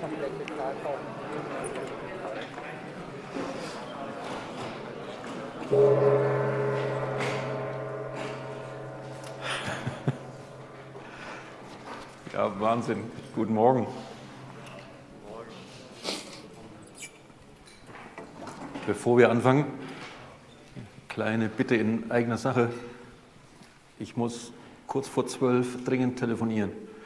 Ja, Wahnsinn. Guten Morgen. Bevor wir anfangen, kleine Bitte in eigener Sache. Ich muss kurz vor 12 dringend telefonieren.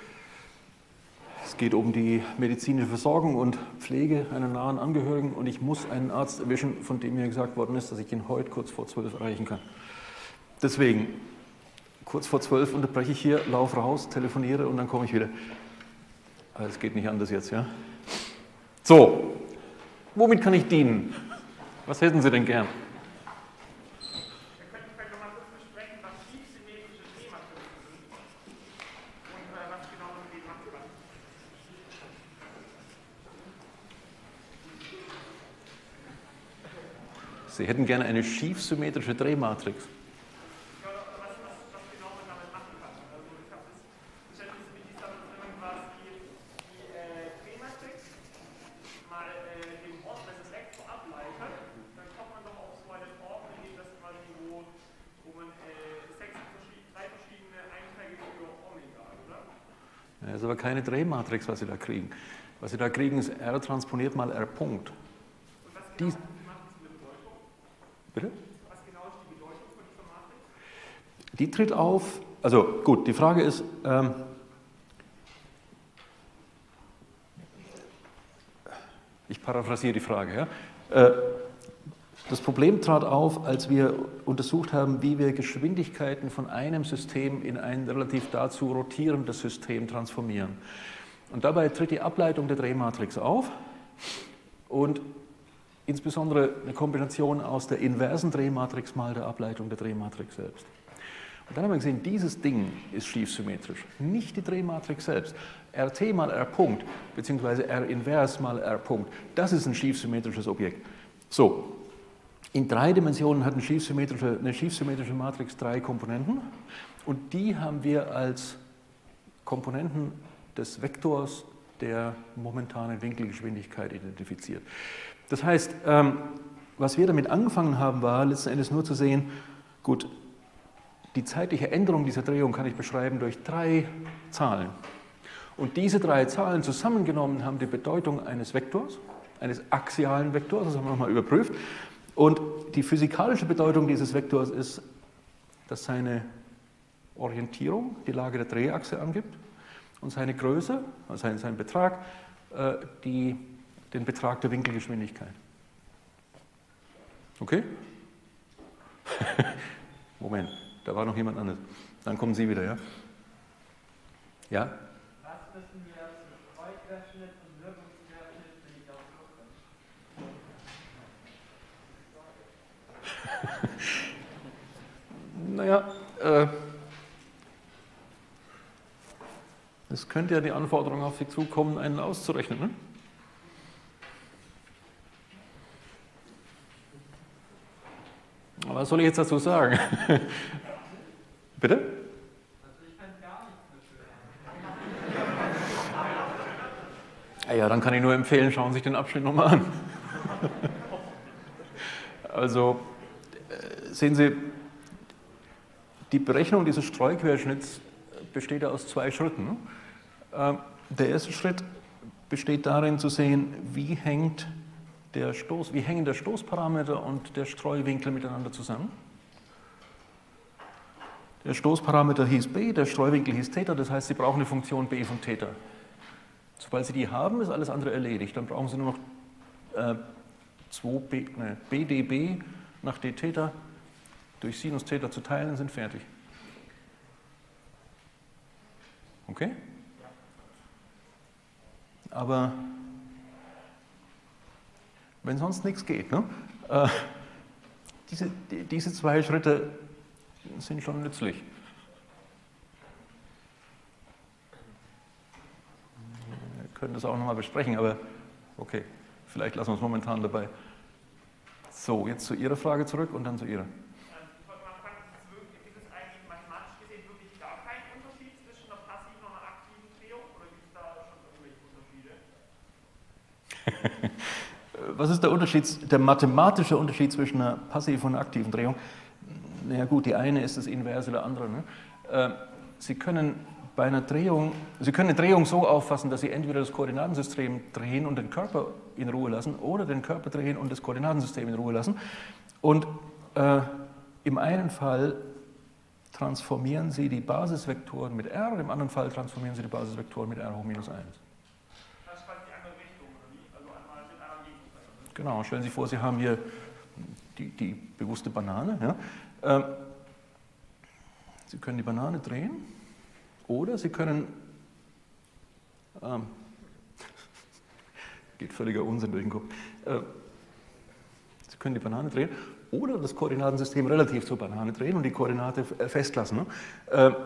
Es geht um die medizinische Versorgung und Pflege einer nahen Angehörigen und ich muss einen Arzt erwischen, von dem mir gesagt worden ist, dass ich ihn heute kurz vor 12 erreichen kann. Deswegen, kurz vor 12 unterbreche ich hier, laufe raus, telefoniere und dann komme ich wieder. Aber es geht nicht anders jetzt, ja? So, womit kann ich dienen? Was hätten Sie denn gern? Wir könnten vielleicht noch mal kurz besprechen, was tiefsymmetrische Drehmatrizen sind und was genau man mit denen machen kann. Sie hätten gerne eine schiefsymmetrische Drehmatrix. Ja, was genau man damit machen kann. Also ich habe das Verständnis mit dieser quasi die Drehmatrix mal den Ort des Vektor ableitet. Dann kommt man doch auf so eine Form, in dem das quasi wo man drei verschiedene Einträge für Omega hat, oder? Das ist aber keine Drehmatrix, was Sie da kriegen. Was Sie da kriegen, ist R transponiert mal R Punkt. Und was genau macht diese Bedeutung? Bitte? Was genau ist die Bedeutung von dieser Matrix? Die tritt auf, also gut, die Frage ist, ich paraphrasiere die Frage, ja? Das Problem trat auf, als wir untersucht haben, wie wir Geschwindigkeiten von einem System in ein relativ dazu rotierendes System transformieren. Und dabei tritt die Ableitung der Drehmatrix auf und insbesondere eine Kombination aus der inversen Drehmatrix mal der Ableitung der Drehmatrix selbst. Und dann haben wir gesehen, dieses Ding ist schiefsymmetrisch, nicht die Drehmatrix selbst. RT mal R Punkt, beziehungsweise R invers mal R Punkt, das ist ein schiefsymmetrisches Objekt. So, in 3 Dimensionen hat eine schiefsymmetrische Matrix 3 Komponenten und die haben wir als Komponenten des Vektors der momentanen Winkelgeschwindigkeit identifiziert. Das heißt, was wir damit angefangen haben, war letzten Endes nur zu sehen, gut, die zeitliche Änderung dieser Drehung kann ich beschreiben durch 3 Zahlen. Und diese 3 Zahlen zusammengenommen haben die Bedeutung eines Vektors, eines axialen Vektors, das haben wir nochmal überprüft. Und die physikalische Bedeutung dieses Vektors ist, dass seine Orientierung die Lage der Drehachse angibt und seine Größe, also sein Betrag, den Betrag der Winkelgeschwindigkeit. Okay? Moment, da war noch jemand anderes. Dann kommen Sie wieder, ja? Ja? Was müssen wir zum Streuquerschnitt und Wirkungsquerschnitt für die Auswirkungen? Naja, es könnte ja die Anforderung auf Sie zukommen, einen auszurechnen. Ne? Was soll ich jetzt dazu sagen? Bitte? Also ich kann gar nichts dafür. Ja, dann kann ich nur empfehlen, schauen Sie sich den Abschnitt nochmal an. Also, sehen Sie, die Berechnung dieses Streuquerschnitts besteht ja aus 2 Schritten. Der erste Schritt besteht darin zu sehen, wie hängen der Stoßparameter und der Streuwinkel miteinander zusammen. Der Stoßparameter hieß b, der Streuwinkel hieß Theta, das heißt, Sie brauchen eine Funktion b von Theta. Sobald Sie die haben, ist alles andere erledigt. Dann brauchen Sie nur noch BdB nach dθ durch Sinus Theta zu teilen und sind fertig. Okay? Aber wenn sonst nichts geht, ne? Diese 2 Schritte sind schon nützlich. Wir können das auch nochmal besprechen, aber okay, vielleicht lassen wir es momentan dabei. So, jetzt zu Ihrer Frage zurück und dann zu Ihrer. Ich wollte mal fragen, gibt es eigentlich mathematisch gesehen wirklich gar keinen Unterschied zwischen einer passiven und einer aktiven Drehung oder gibt es da schon irgendwelche Unterschiede? Was ist der Unterschied, der mathematische Unterschied zwischen einer passiven und einer aktiven Drehung? Naja gut, die eine ist das Inverse der anderen. Ne? Sie können bei einer Drehung, Sie können eine Drehung so auffassen, dass Sie entweder das Koordinatensystem drehen und den Körper in Ruhe lassen oder den Körper drehen und das Koordinatensystem in Ruhe lassen. Und im einen Fall transformieren Sie die Basisvektoren mit R, im anderen Fall transformieren Sie die Basisvektoren mit R hoch minus 1. Das ist quasi die andere Richtung, oder wie? Also einmal mit einer Gegenseite. Genau, stellen Sie vor, Sie haben hier die bewusste Banane. Ja? Sie können die Banane drehen oder Sie können, geht völliger Unsinn durch den Kopf, Sie können die Banane drehen oder das Koordinatensystem relativ zur Banane drehen und die Koordinate festlassen. Ne?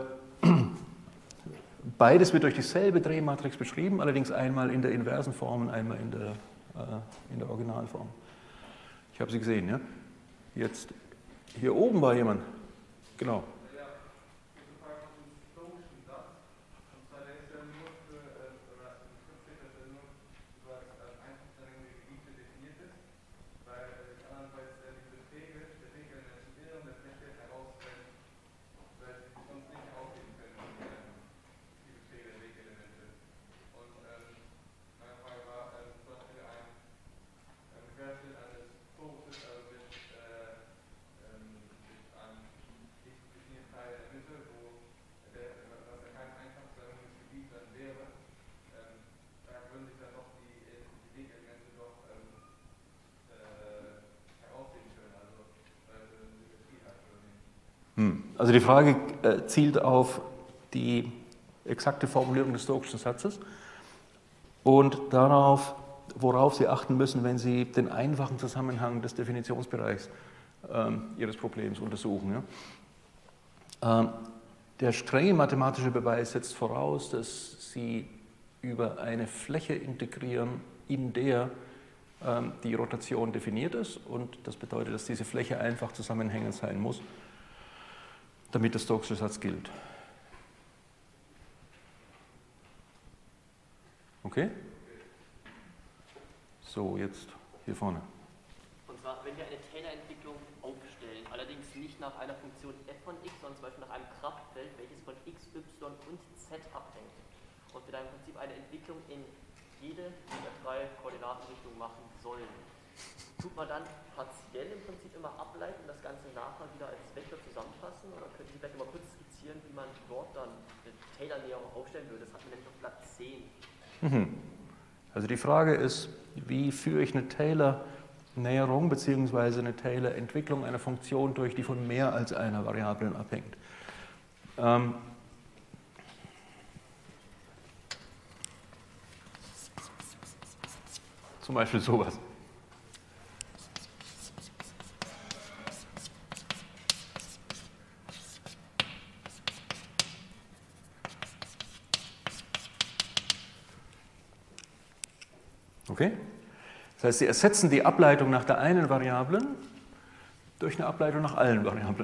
Beides wird durch dieselbe Drehmatrix beschrieben, allerdings einmal in der inversen Form und einmal in der Originalform. Ich habe sie gesehen, ja? Jetzt, hier oben war jemand. Genau. Also die Frage zielt auf die exakte Formulierung des Stoke'schen Satzes und darauf, worauf Sie achten müssen, wenn Sie den einfachen Zusammenhang des Definitionsbereichs Ihres Problems untersuchen. Ja? Der strenge mathematische Beweis setzt voraus, dass Sie über eine Fläche integrieren, in der die Rotation definiert ist, und das bedeutet, dass diese Fläche einfach zusammenhängend sein muss, damit der Stokesche Satz gilt. Okay? So, jetzt hier vorne. Und zwar, wenn wir eine Taylor-Entwicklung aufstellen, allerdings nicht nach einer Funktion f von x, sondern zum Beispiel nach einem Kraftfeld, welches von x, y und z abhängt. Und wir dann im Prinzip eine Entwicklung in jede der drei Koordinatenrichtungen machen sollen. Tut man dann partiell im Prinzip immer ableiten und das Ganze nachher wieder als Vektor zusammenfassen? Oder könnten Sie vielleicht mal kurz skizzieren, wie man dort dann eine Taylor-Näherung aufstellen würde? Das hat man nämlich auf Blatt 10. Also die Frage ist, wie führe ich eine Taylor-Näherung bzw. eine Taylor-Entwicklung einer Funktion durch, die von mehr als einer Variablen abhängt? Zum Beispiel sowas. Okay? Das heißt, Sie ersetzen die Ableitung nach der einen Variablen durch eine Ableitung nach allen Variablen.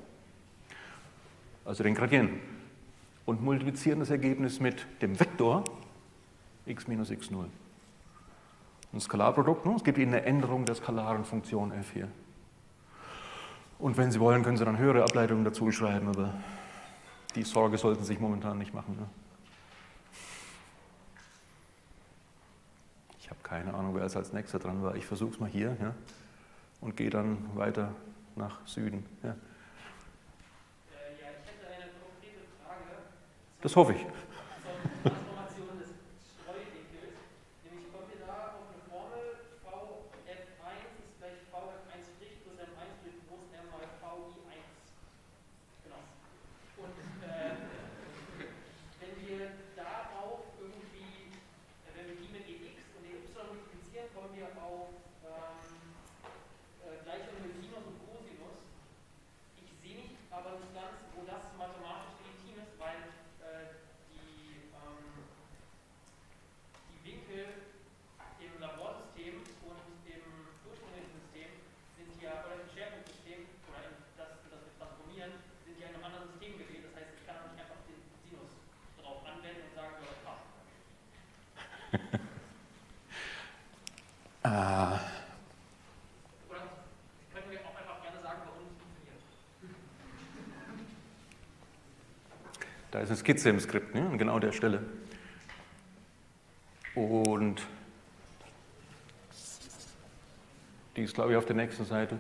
Also den Gradienten. Und multiplizieren das Ergebnis mit dem Vektor x minus x0. Ein Skalarprodukt, ne? Es gibt Ihnen eine Änderung der skalaren Funktion f hier. Und wenn Sie wollen, können Sie dann höhere Ableitungen dazu schreiben, aber die Sorge sollten Sie sich momentan nicht machen. Ne? Ich habe keine Ahnung, wer als nächster dran war. Ich versuche es mal hier, ja, und gehe dann weiter nach Süden. Ja. Ja, ich hätte eine konkrete Frage. Das hoffe ich. Zur Transformation des Streuwinkels. Nämlich kommt ihr da auf eine Formel, Vf1 ist gleich Vf1' plus m1 durch groß M mal Vi1. Genau. Und wenn wir darauf irgendwie, wenn wir die mit dx und dY multiplizieren, kommen wir auf Gleichung mit Sinus und Cosinus. Ich sehe nicht aber nicht ganz, wo das mathematisch legitim ist, weil die ist eine Skizze im Skript, ne? An genau der Stelle. Und die ist, glaube ich, auf der nächsten Seite.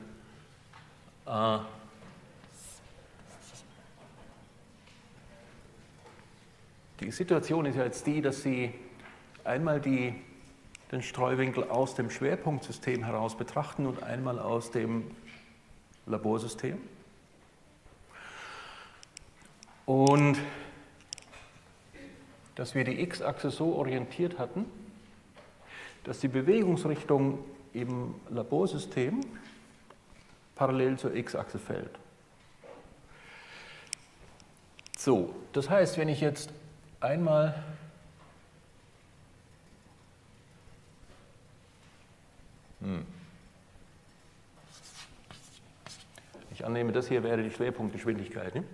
Die Situation ist ja jetzt die, dass Sie einmal den Streuwinkel aus dem Schwerpunktsystem heraus betrachten und einmal aus dem Laborsystem. Und dass wir die x-Achse so orientiert hatten, dass die Bewegungsrichtung im Laborsystem parallel zur x-Achse fällt. So, das heißt, wenn ich jetzt einmal ich annehme, das hier wäre die Schwerpunktgeschwindigkeit. Ne?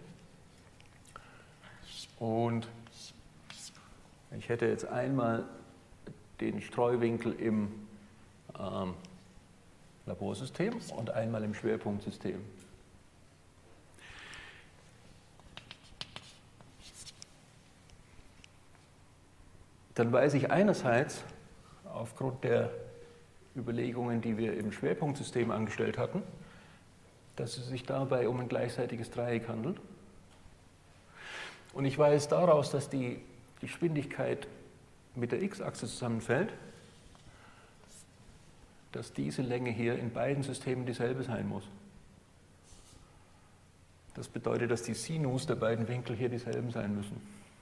Und ich hätte jetzt einmal den Streuwinkel im Laborsystem und einmal im Schwerpunktsystem. Dann weiß ich einerseits, aufgrund der Überlegungen, die wir im Schwerpunktsystem angestellt hatten, dass es sich dabei um ein gleichseitiges Dreieck handelt. Und ich weiß daraus, dass die Geschwindigkeit mit der x-Achse zusammenfällt, dass diese Länge hier in beiden Systemen dieselbe sein muss. Das bedeutet, dass die Sinus der beiden Winkel hier dieselben sein müssen.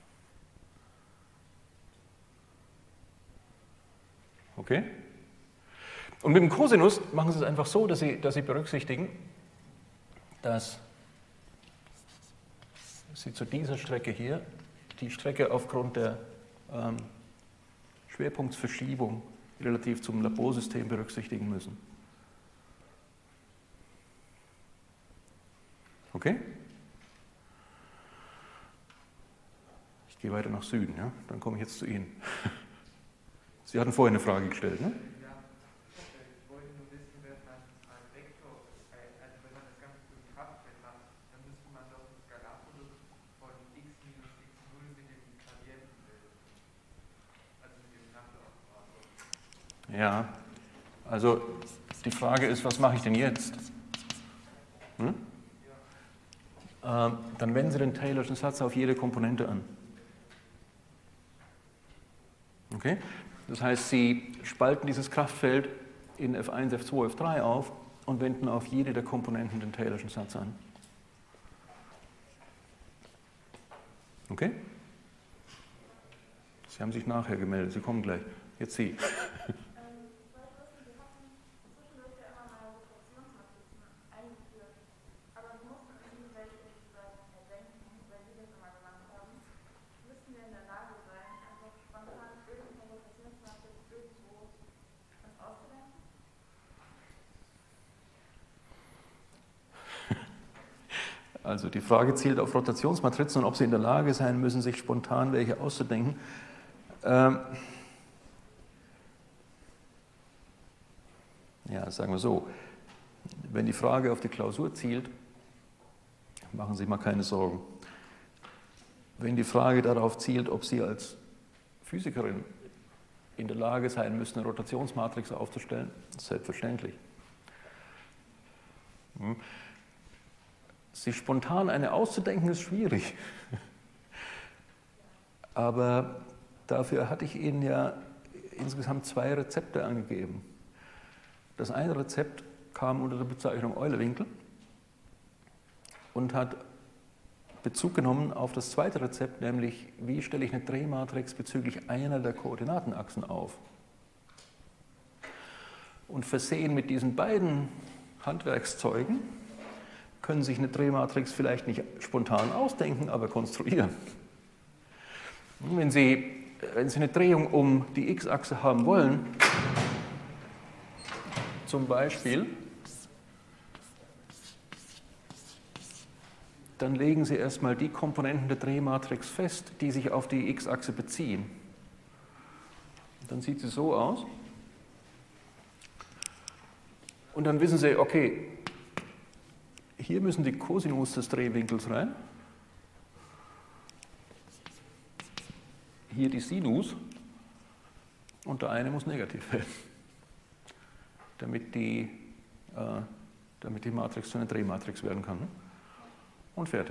Okay? Und mit dem Cosinus machen Sie es einfach so, dass Sie berücksichtigen, dass Sie zu dieser Strecke hier die Strecke aufgrund der Schwerpunktsverschiebung relativ zum Laborsystem berücksichtigen müssen. Okay? Ich gehe weiter nach Süden, ja? Dann komme ich jetzt zu Ihnen. Sie hatten vorhin eine Frage gestellt, ne? Ja, ich wollte nur wissen, wenn man einen Vektor, also wenn man das Ganze für ein Kraftfeld macht, dann müsste man doch ein Skalarprodukt von x minus x0 mit dem Gradienten bilden. Also mit dem Nachlaufoperator. Ja, also die Frage ist, was mache ich denn jetzt? Dann wenden Sie den Taylorschen Satz auf jede Komponente an. Okay? Das heißt, Sie spalten dieses Kraftfeld in F1, F2, F3 auf und wenden auf jede der Komponenten den Taylorschen Satz an. Okay? Sie haben sich nachher gemeldet, Sie kommen gleich. Jetzt Sie. Also die Frage zielt auf Rotationsmatrizen und ob Sie in der Lage sein müssen, sich spontan welche auszudenken. Ja, sagen wir so, wenn die Frage auf die Klausur zielt, machen Sie sich mal keine Sorgen. Wenn die Frage darauf zielt, ob Sie als Physikerin in der Lage sein müssen, eine Rotationsmatrix aufzustellen, selbstverständlich. Sich spontan eine auszudenken, ist schwierig. Aber dafür hatte ich Ihnen ja insgesamt 2 Rezepte angegeben. Das eine Rezept kam unter der Bezeichnung Euler-Winkel und hat Bezug genommen auf das zweite Rezept, nämlich wie stelle ich eine Drehmatrix bezüglich einer der Koordinatenachsen auf. Und versehen mit diesen beiden Handwerkszeugen können sich eine Drehmatrix vielleicht nicht spontan ausdenken, aber konstruieren. Wenn Sie eine Drehung um die x-Achse haben wollen, zum Beispiel, dann legen Sie erstmal die Komponenten der Drehmatrix fest, die sich auf die x-Achse beziehen. Dann sieht sie so aus. Und dann wissen Sie, okay, hier müssen die Cosinus des Drehwinkels rein. hier die Sinus und der eine muss negativ werden, damit die Matrix zu einer Drehmatrix werden kann. Und fertig.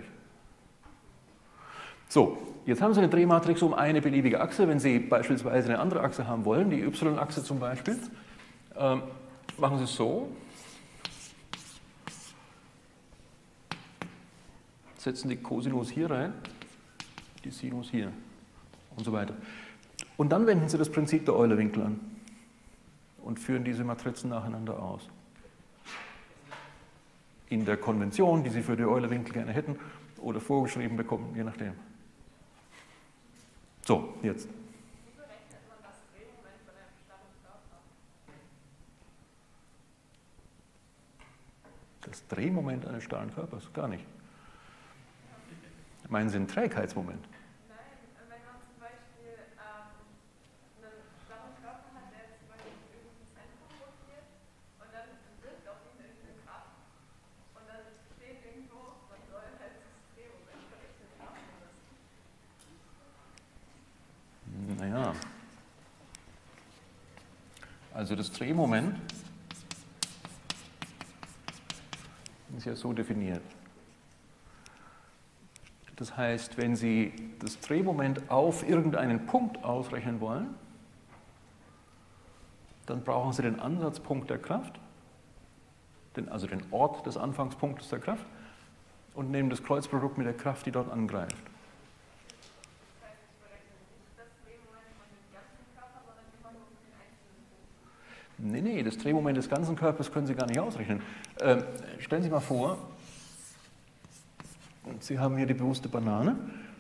So, jetzt haben Sie eine Drehmatrix um eine beliebige Achse. Wenn Sie beispielsweise eine andere Achse haben wollen, die y-Achse zum Beispiel, machen Sie es so. Setzen die Cosinus hier rein, die Sinus hier und so weiter. Und dann wenden Sie das Prinzip der Euler-Winkel an und führen diese Matrizen nacheinander aus. In der Konvention, die Sie für die Euler-Winkel gerne hätten oder vorgeschrieben bekommen, je nachdem. So, jetzt. Wie berechnet man das Drehmoment von einem starren Körper? Das Drehmoment eines starren Körpers? Gar nicht. Meinen Sie ein Trägheitsmoment? Nein, wenn man zum Beispiel einen starren Körper hat, der zum Beispiel in irgendein Zentrum rotiert und dann wirkt auf ihn irgendeine Kraft und dann steht irgendwo, man soll halt das Drehmoment berechnen, wie macht man das? Naja, also das Drehmoment ist ja so definiert. Das heißt, wenn Sie das Drehmoment auf irgendeinen Punkt ausrechnen wollen, dann brauchen Sie den Ansatzpunkt der Kraft, also den Ort des Anfangspunktes der Kraft, und nehmen das Kreuzprodukt mit der Kraft, die dort angreift. Das heißt, ich berechne nicht das Drehmoment von dem ganzen Körper, sondern immer nur von den einzelnen Punkten. Nee, das Drehmoment des ganzen Körpers können Sie gar nicht ausrechnen. Stellen Sie mal vor, Sie haben hier die bewusste Banane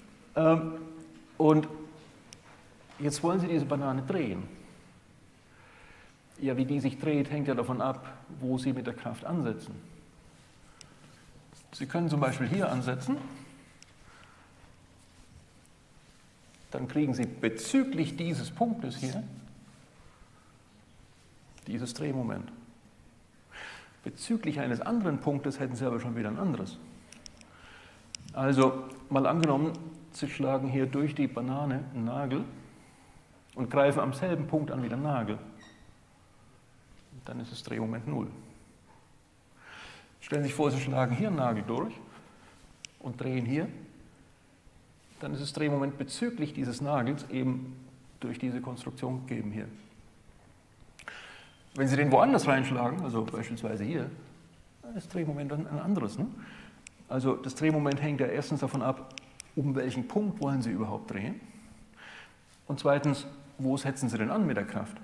und jetzt wollen Sie diese Banane drehen. Ja, wie die sich dreht, hängt ja davon ab, wo Sie mit der Kraft ansetzen. Sie können zum Beispiel hier ansetzen, dann kriegen Sie bezüglich dieses Punktes hier dieses Drehmoment. Bezüglich eines anderen Punktes hätten Sie aber schon wieder ein anderes. Also mal angenommen, Sie schlagen hier durch die Banane einen Nagel und greifen am selben Punkt an wie der Nagel. Dann ist das Drehmoment 0. Stellen Sie sich vor, Sie schlagen hier einen Nagel durch und drehen hier. Dann ist das Drehmoment bezüglich dieses Nagels eben durch diese Konstruktion gegeben hier. Wenn Sie den woanders reinschlagen, also beispielsweise hier, dann ist das Drehmoment ein anderes. Ne? Also das Drehmoment hängt ja erstens davon ab, um welchen Punkt wollen Sie überhaupt drehen, und zweitens, wo setzen Sie denn an mit der Kraft?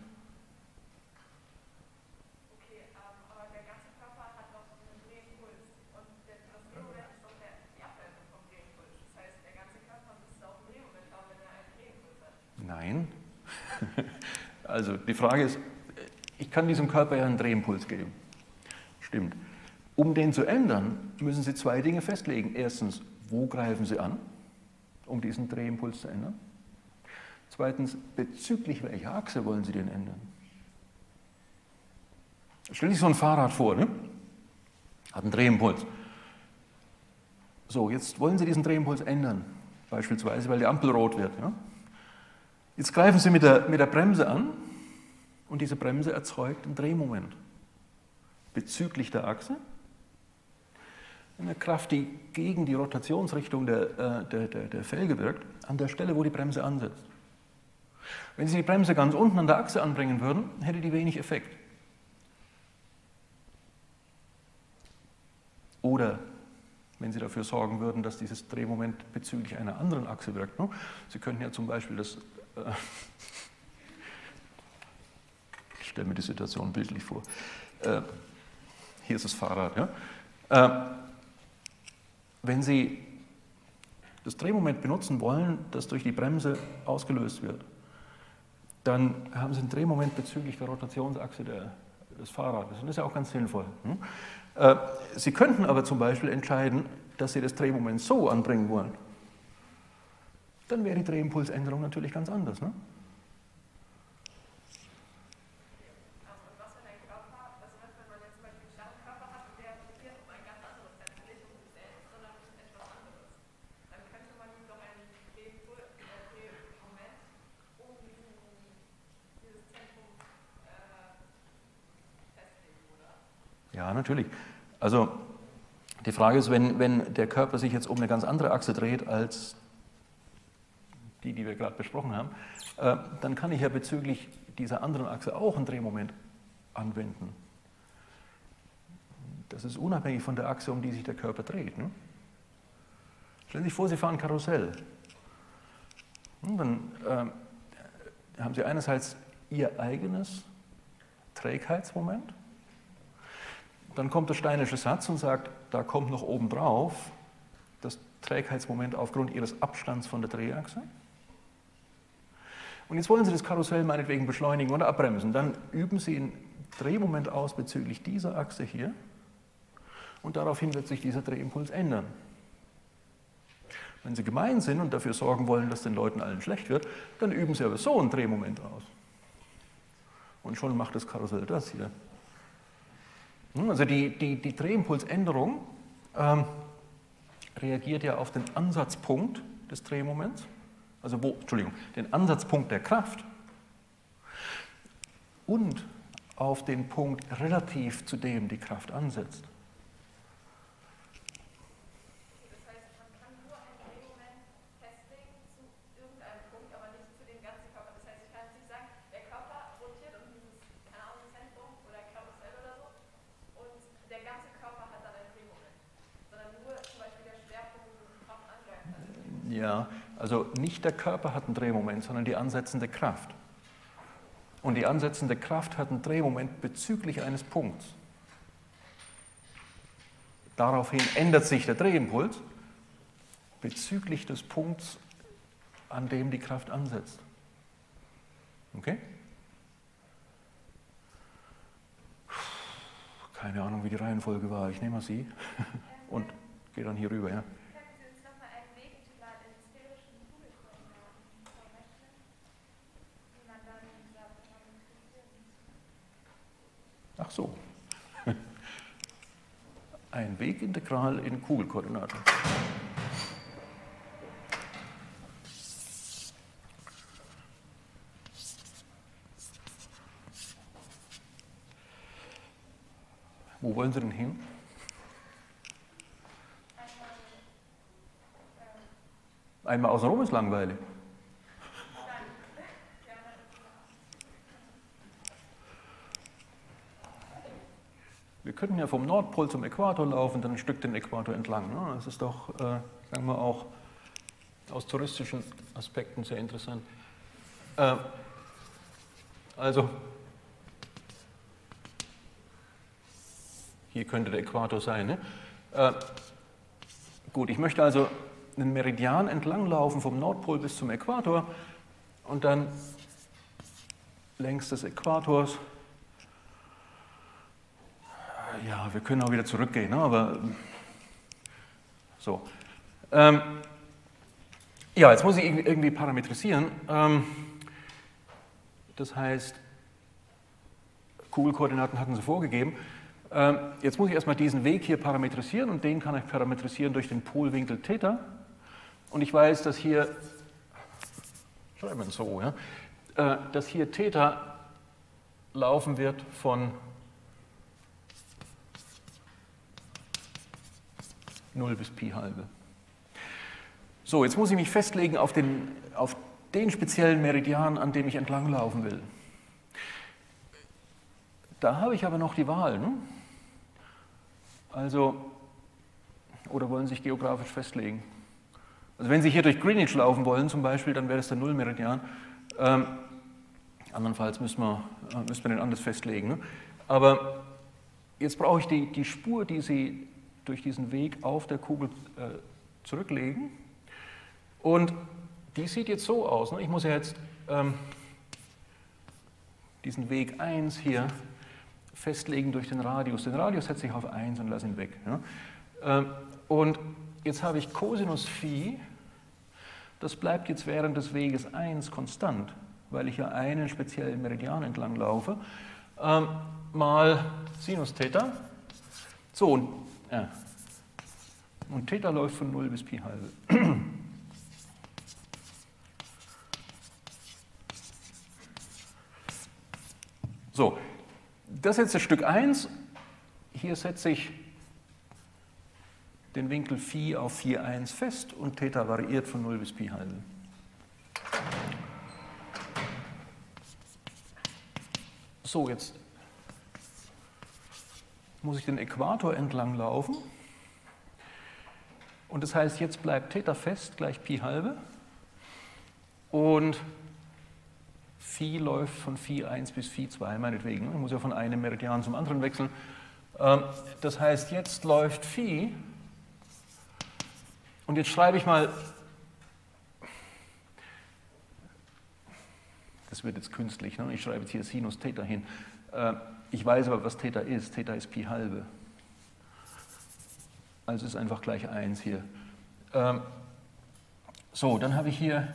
Okay, aber der ganze Körper hat doch einen Drehimpuls und das Drehmoment ist doch die Ableitung vom Drehimpuls. Das heißt, der ganze Körper müsste auch ein Drehmoment haben, wenn er einen Drehimpuls hat. Nein. Also die Frage ist, ich kann diesem Körper ja einen Drehimpuls geben. Stimmt. Um den zu ändern, müssen Sie zwei Dinge festlegen. Erstens, wo greifen Sie an, um diesen Drehimpuls zu ändern? Zweitens, bezüglich welcher Achse wollen Sie den ändern? Stellen Sie sich so ein Fahrrad vor, ne? Hat einen Drehimpuls. So, jetzt wollen Sie diesen Drehimpuls ändern, beispielsweise, weil die Ampel rot wird. Ja? Jetzt greifen Sie mit der Bremse an und diese Bremse erzeugt ein Drehmoment bezüglich der Achse. Eine Kraft, die gegen die Rotationsrichtung der Felge wirkt, an der Stelle, wo die Bremse ansetzt. Wenn Sie die Bremse ganz unten an der Achse anbringen würden, hätte die wenig Effekt. Oder wenn Sie dafür sorgen würden, dass dieses Drehmoment bezüglich einer anderen Achse wirkt. Ne? Sie könnten ja zum Beispiel das... ich stelle mir die Situation bildlich vor. Hier ist das Fahrrad. Ja? Wenn Sie das Drehmoment benutzen wollen, das durch die Bremse ausgelöst wird, dann haben Sie ein Drehmoment bezüglich der Rotationsachse des Fahrrades. Und das ist ja auch ganz sinnvoll. Sie könnten aber zum Beispiel entscheiden, dass Sie das Drehmoment so anbringen wollen. Dann wäre die Drehimpulsänderung natürlich ganz anders. Ne? Und was für ein Körper, also wenn man jetzt zum Beispiel einen starren Körper hat und der rotiert um ein ganz anderes Zentrum, nicht um sich selbst, sondern um etwas anderes, dann könnte man ihm doch ein Drehmoment Ja, natürlich. Also die Frage ist, wenn der Körper sich jetzt um eine ganz andere Achse dreht als die wir gerade besprochen haben, dann kann ich ja bezüglich dieser anderen Achse auch ein Drehmoment anwenden. Das ist unabhängig von der Achse, um die sich der Körper dreht. Ne? Stellen Sie sich vor, Sie fahren Karussell. Und dann haben Sie einerseits Ihr eigenes Trägheitsmoment. Dann kommt der steinische Satz und sagt, da kommt noch obendrauf das Trägheitsmoment aufgrund Ihres Abstands von der Drehachse. Und jetzt wollen Sie das Karussell meinetwegen beschleunigen oder abbremsen. Dann üben Sie ein Drehmoment aus bezüglich dieser Achse hier und daraufhin wird sich dieser Drehimpuls ändern. Wenn Sie gemein sind und dafür sorgen wollen, dass den Leuten allen schlecht wird, dann üben Sie aber so ein Drehmoment aus. Und schon macht das Karussell das hier. Also die Drehimpulsänderung reagiert ja auf den Ansatzpunkt des Drehmoments. Also den Ansatzpunkt der Kraft und auf den Punkt relativ zu dem die Kraft ansetzt. Das heißt, man kann nur ein Drehmoment festlegen zu irgendeinem Punkt, aber nicht zu dem ganzen Körper. Das heißt, ich kann jetzt nicht sagen, der Körper rotiert um dieses, keine Ahnung, Zentrum oder Karussell oder so und der ganze Körper hat dann ein Drehmoment, sondern nur zum Beispiel der Schwerpunkt, wo die Kraft angreift. Ja, also nicht der Körper hat ein Drehmoment, sondern die ansetzende Kraft. Und die ansetzende Kraft hat ein Drehmoment bezüglich eines Punkts. Daraufhin ändert sich der Drehimpuls bezüglich des Punkts, an dem die Kraft ansetzt. Okay? Keine Ahnung, wie die Reihenfolge war. Ich nehme mal sie und gehe dann hier rüber. Ja. Ach so. Ein Wegintegral in Kugelkoordinaten. Wo wollen Sie denn hin? Einmal außenrum ist langweilig. Wir könnten ja vom Nordpol zum Äquator laufen, dann ein Stück den Äquator entlang. Ne? Das ist doch, sagen wir auch, aus touristischen Aspekten sehr interessant. Also, hier könnte der Äquator sein. Ne? Gut, ich möchte also einen Meridian entlang laufen vom Nordpol bis zum Äquator und dann längs des Äquators. Ja, wir können auch wieder zurückgehen, ne? Aber so. Ja, jetzt muss ich irgendwie parametrisieren. Das heißt, Kugelkoordinaten hatten Sie vorgegeben. Jetzt muss ich erstmal diesen Weg hier parametrisieren und den kann ich parametrisieren durch den Polwinkel Theta. Und ich weiß, dass hier, schreiben wir es so, ja, dass hier Theta laufen wird von 0 bis Pi halbe. So, jetzt muss ich mich festlegen auf den speziellen Meridian, an dem ich entlanglaufen will. Da habe ich aber noch die Wahl. Ne? Also, oder wollen Sie sich geografisch festlegen? Also wenn Sie hier durch Greenwich laufen wollen zum Beispiel, dann wäre das der Nullmeridian. Andernfalls müssen wir den anders festlegen. Ne? Aber jetzt brauche ich die Spur, die Sie durch diesen Weg auf der Kugel zurücklegen. Und die sieht jetzt so aus. Ne? Ich muss ja jetzt diesen Weg 1 hier festlegen durch den Radius. Den Radius setze ich auf 1 und lasse ihn weg. Ja? Und jetzt habe ich Cosinus Phi, das bleibt jetzt während des Weges 1 konstant, weil ich ja einen speziellen Meridian entlang laufe, mal Sinus Theta. So, und Theta läuft von 0 bis Pi halbe. So, das ist jetzt das Stück 1 hier setze ich den Winkel Phi auf Phi 1 fest und Theta variiert von 0 bis Pi halbe. So, jetzt muss ich den Äquator entlang laufen. Und das heißt, jetzt bleibt Theta fest gleich Pi halbe. Und Phi läuft von Phi 1 bis Phi 2, meinetwegen. Ich muss ja von einem Meridian zum anderen wechseln. Das heißt, jetzt läuft Phi. Und jetzt schreibe ich mal, das wird jetzt künstlich, ne? Ich schreibe jetzt hier Sinus Theta hin. Ich weiß aber, was Theta ist. Theta ist Pi halbe. Also ist einfach gleich 1 hier. So, dann habe ich hier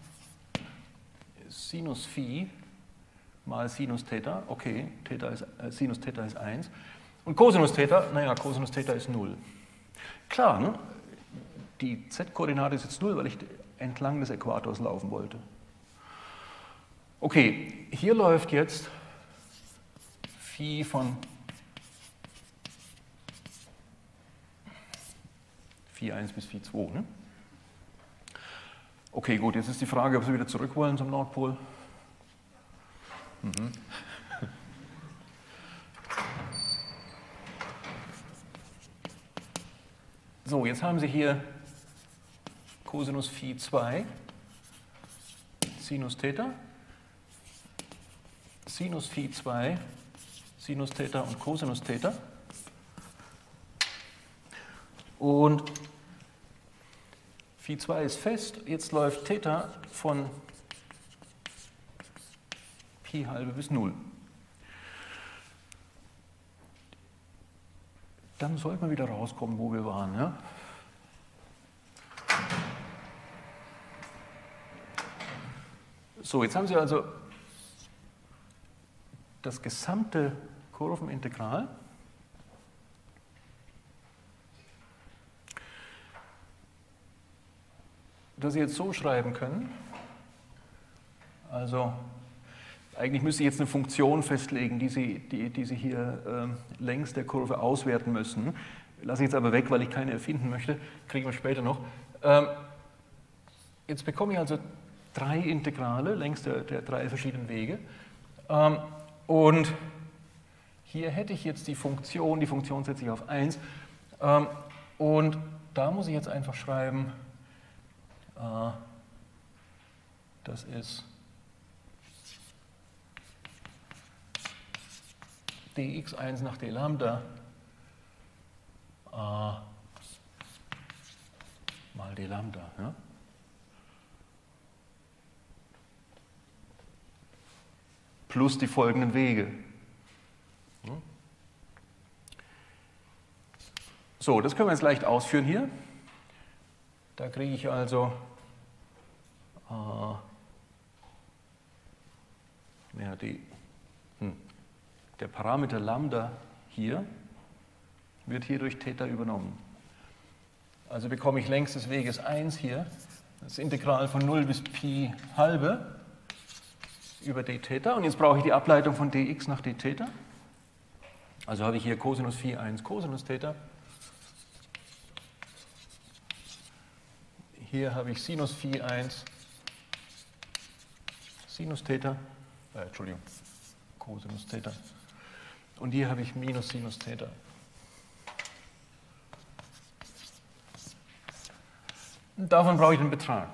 Sinus Phi mal Sinus Theta. Okay, Sinus Theta ist 1. Und Cosinus Theta, naja, Cosinus Theta ist 0. Klar, ne? Die Z-Koordinate ist jetzt 0, weil ich entlang des Äquators laufen wollte. Okay, hier läuft jetzt Phi von Phi 1 bis Phi 2. Ne? Okay, gut, jetzt ist die Frage, ob Sie wieder zurück wollen zum Nordpol. Mhm. So, jetzt haben Sie hier Cosinus Phi 2, Sinus Theta, Sinus Phi 2, Sinus Theta und Cosinus Theta. Und Phi 2 ist fest, jetzt läuft Theta von Pi halbe bis 0. Dann sollte man wieder rauskommen, wo wir waren. Ja? So, jetzt haben Sie also das gesamte Kurvenintegral das Sie jetzt so schreiben können. Also eigentlich müsste ich jetzt eine Funktion festlegen, die Sie hier längs der Kurve auswerten müssen. Lasse ich jetzt aber weg, weil ich keine erfinden möchte. Kriegen wir später noch. Jetzt bekomme ich also 3 Integrale längs der 3 verschiedenen Wege. Und hier hätte ich jetzt die Funktion setze ich auf 1. Und da muss ich jetzt einfach schreiben, das ist dx1 nach d Lambda mal d Lambda. Ja? Plus die folgenden Wege. So, das können wir jetzt leicht ausführen hier. Da kriege ich also der Parameter Lambda hier wird hier durch Theta übernommen. Also bekomme ich längs des Weges 1 hier das Integral von 0 bis Pi halbe über d Theta. Und jetzt brauche ich die Ableitung von dx nach d Theta. Also habe ich hier Cosinus Phi 1 Cosinus Theta. Hier habe ich Sinus Phi 1 Sinus Theta. Entschuldigung, Cosinus Theta. Und hier habe ich minus Sinus Theta. Und davon brauche ich den Betrag.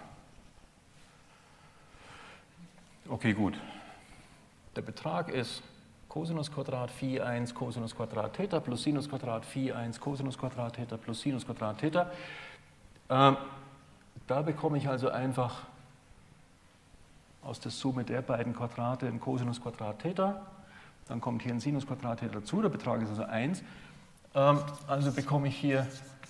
Okay, gut. Der Betrag ist Cosinus Quadrat Phi 1 Cosinus Quadrat Theta plus Sinus Quadrat Phi 1 Cosinus Quadrat Theta plus Sinus Quadrat Theta. Da bekomme ich also einfach aus der Summe der beiden Quadrate ein Cosinus Quadrat Theta. Dann kommt hier ein Sinus Quadrat Theta dazu, der Betrag ist also 1. Also bekomme ich hier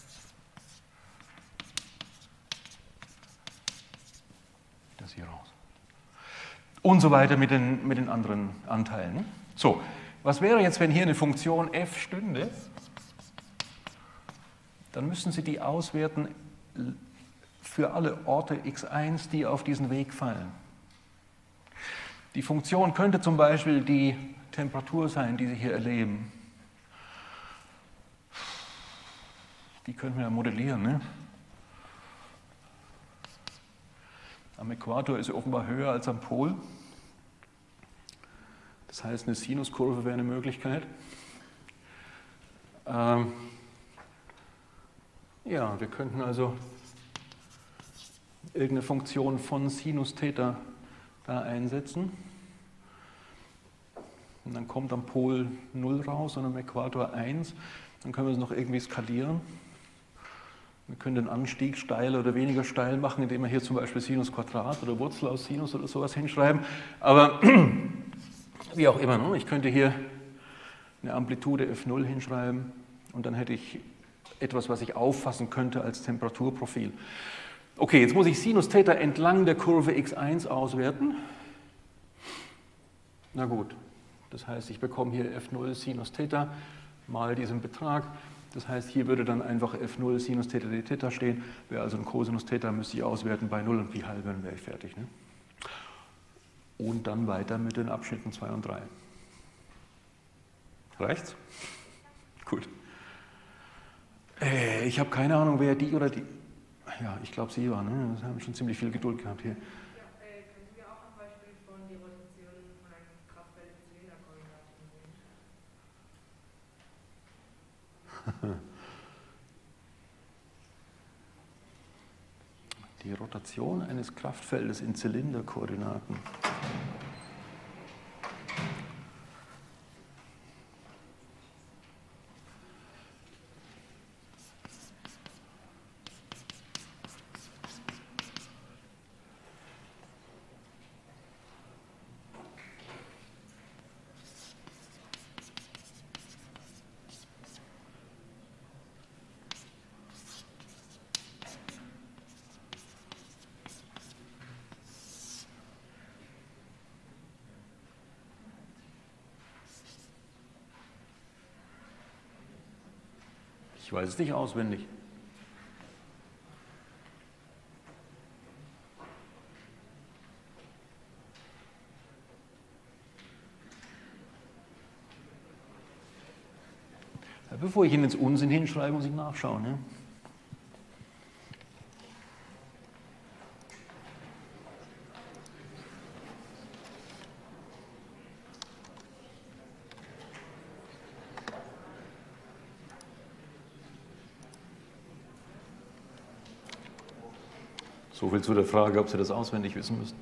das hier raus. Und so weiter mit den anderen Anteilen. So, was wäre jetzt, wenn hier eine Funktion f stünde? Dann müssen Sie die auswerten für alle Orte x1, die auf diesen Weg fallen. Die Funktion könnte zum Beispiel die Temperatur sein, die Sie hier erleben. Die können wir ja modellieren. Ne? Am Äquator ist sie offenbar höher als am Pol. Das heißt, eine Sinuskurve wäre eine Möglichkeit. Ja, wir könnten also irgendeine Funktion von Sinus Theta da einsetzen. Und dann kommt am Pol 0 raus und am Äquator 1. Dann können wir es noch irgendwie skalieren. Wir können den Anstieg steil oder weniger steil machen, indem wir hier zum Beispiel Sinus Quadrat oder Wurzel aus Sinus oder sowas hinschreiben. Aber wie auch immer, ne? Ich könnte hier eine Amplitude F0 hinschreiben und dann hätte ich etwas, was ich auffassen könnte als Temperaturprofil. Okay, jetzt muss ich Sinus Theta entlang der Kurve x1 auswerten. Na gut, das heißt, ich bekomme hier F0 Sinus Theta mal diesen Betrag. Das heißt, hier würde dann einfach F0 Sinus Theta d Theta stehen. Wäre also ein Cosinus Theta, müsste ich auswerten bei 0 und Pi halbe, dann wäre ich fertig. Ne? Und dann weiter mit den Abschnitten 2 und 3. Reicht's? Gut. Ich habe keine Ahnung, wer die oder die... Ja, ich glaube, sie war. Ne? Wir haben schon ziemlich viel Geduld gehabt hier. Ja, könnten wir auch am Beispiel von die Rotation von einem Kraftfeld in Zylinderkoordinaten sehen? Die Rotation eines Kraftfeldes in Zylinderkoordinaten. Ich weiß es nicht auswendig. Ja, bevor ich Ihnen ins Unsinn hinschreibe, muss ich nachschauen. Ne? So viel zu der Frage, ob Sie das auswendig wissen müssen.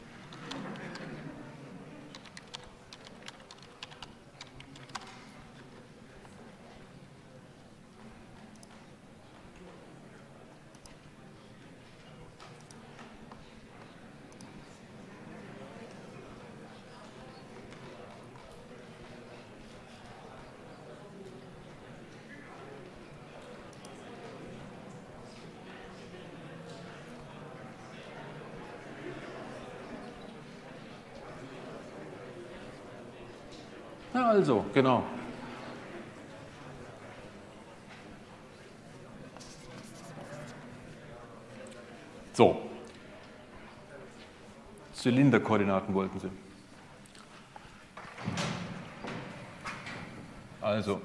Ja, also, genau. So. Zylinderkoordinaten wollten Sie. Also,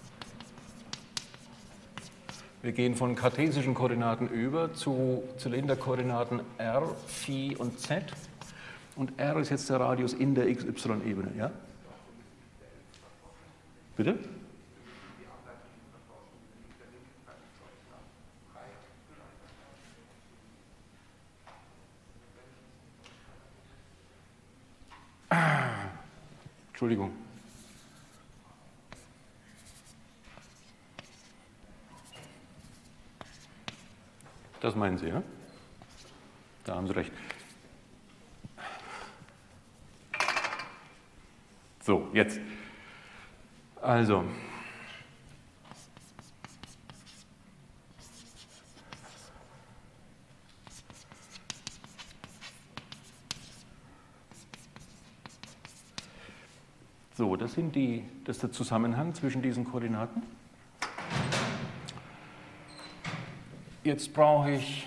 wir gehen von kartesischen Koordinaten über zu Zylinderkoordinaten R, Phi und Z. Und R ist jetzt der Radius in der XY-Ebene, ja? Bitte? Entschuldigung. Das meinen Sie, ja? Da haben Sie recht. So, jetzt. Also. So, das ist der Zusammenhang zwischen diesen Koordinaten. Jetzt brauche ich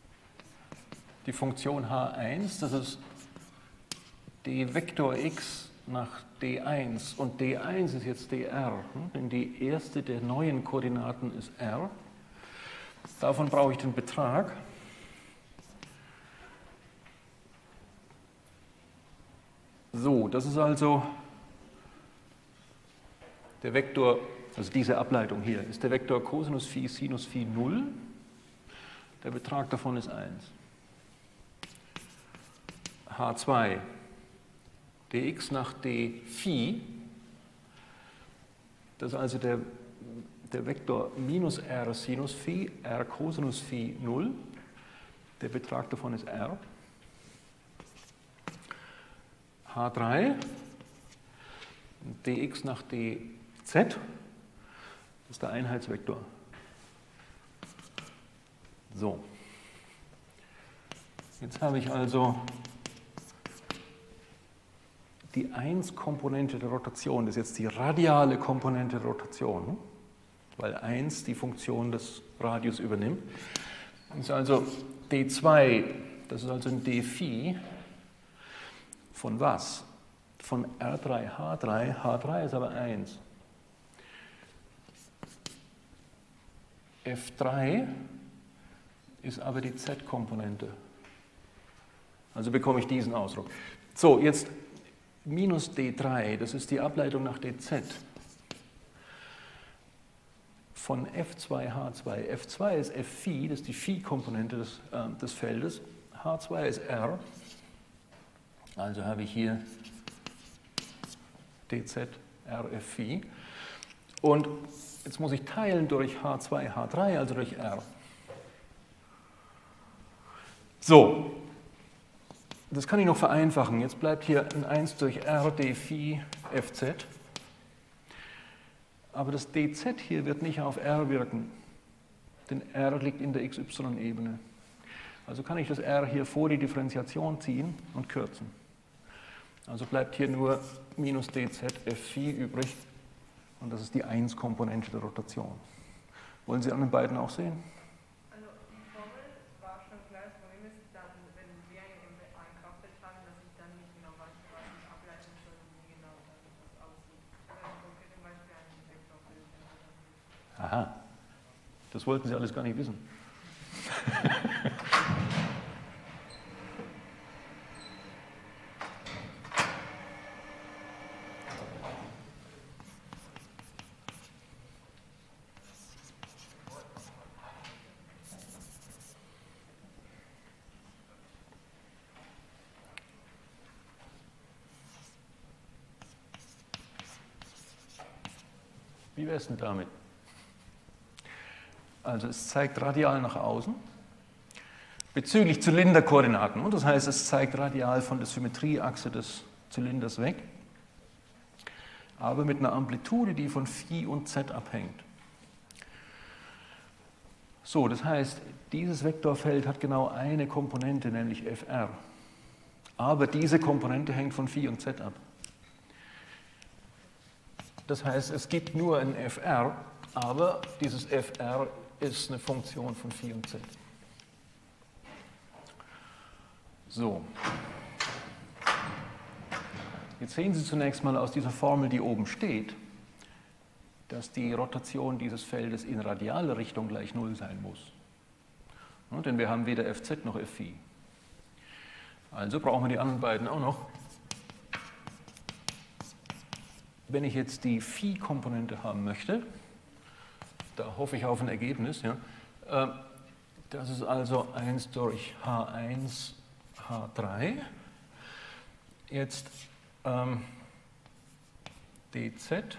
die Funktion h1, das ist die Vektor x nach D1 und D1 ist jetzt dr, denn die erste der neuen Koordinaten ist r. Davon brauche ich den Betrag. So, das ist also der Vektor, also diese Ableitung hier, ist der Vektor Cosinus Phi, Sinus Phi 0. Der Betrag davon ist 1. H2 dx nach d Phi, das ist also der Vektor minus r Sinus Phi, r Cosinus Phi 0. Der Betrag davon ist r. H3 dx nach dz, das ist der Einheitsvektor. So, jetzt habe ich also die 1-Komponente der Rotation, das ist jetzt die radiale Komponente der Rotation, weil 1 die Funktion des Radius übernimmt. Das ist also d2, das ist also ein d Phi von was? Von R3, H3, H3 ist aber 1. F3 ist aber die Z-Komponente. Also bekomme ich diesen Ausdruck. So, jetzt minus D3, das ist die Ableitung nach DZ. Von F2, H2. F2 ist F-Phi, das ist die Phi-Komponente des Feldes. H2 ist R. Also habe ich hier dz RF Phi. Und jetzt muss ich teilen durch H2, H3, also durch R. So, das kann ich noch vereinfachen. Jetzt bleibt hier ein 1 durch R d Phi Fz. Aber das dz hier wird nicht auf R wirken, denn R liegt in der XY-Ebene. Also kann ich das R hier vor die Differentiation ziehen und kürzen. Also bleibt hier nur minus dz Phi übrig und das ist die 1-Komponente der Rotation. Wollen Sie an den beiden auch sehen? Also die Formel war schon klar, das Problem ist dann, wenn wir ein Kraftfeld haben, dass ich dann nicht genau weiß, was ich ableiten soll und wie genau dann das aussieht. Konkret zum Beispiel ein Vektorfeld. Aha, das wollten Sie alles gar nicht wissen. Wie wäre es denn damit? Also es zeigt radial nach außen bezüglich Zylinderkoordinaten. Und das heißt, es zeigt radial von der Symmetrieachse des Zylinders weg, aber mit einer Amplitude, die von Phi und Z abhängt. So, das heißt, dieses Vektorfeld hat genau eine Komponente, nämlich Fr. Aber diese Komponente hängt von Phi und Z ab. Das heißt, es gibt nur ein Fr, aber dieses Fr ist eine Funktion von Phi und Z. So. Jetzt sehen Sie zunächst mal aus dieser Formel, die oben steht, dass die Rotation dieses Feldes in radiale Richtung gleich 0 sein muss. Ja, denn wir haben weder Fz noch Phi. Also brauchen wir die anderen beiden auch noch. Wenn ich jetzt die Phi-Komponente haben möchte, da hoffe ich auf ein Ergebnis, ja, das ist also 1 durch H1, H3. Jetzt dz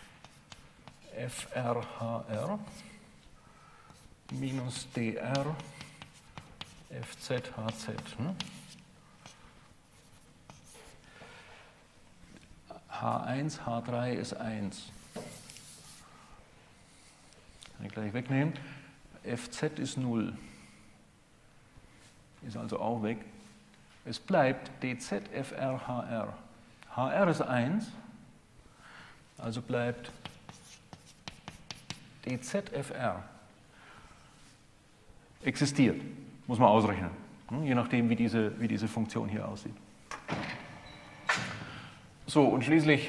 FR, HR minus dr Fz, Hz. Ne? H1, H3 ist 1. Kann ich gleich wegnehmen. Fz ist 0. Ist also auch weg. Es bleibt dz Fr, HR. HR ist 1. Also bleibt dz Fr. Existiert. Muss man ausrechnen. Je nachdem, wie diese Funktion hier aussieht. So, und schließlich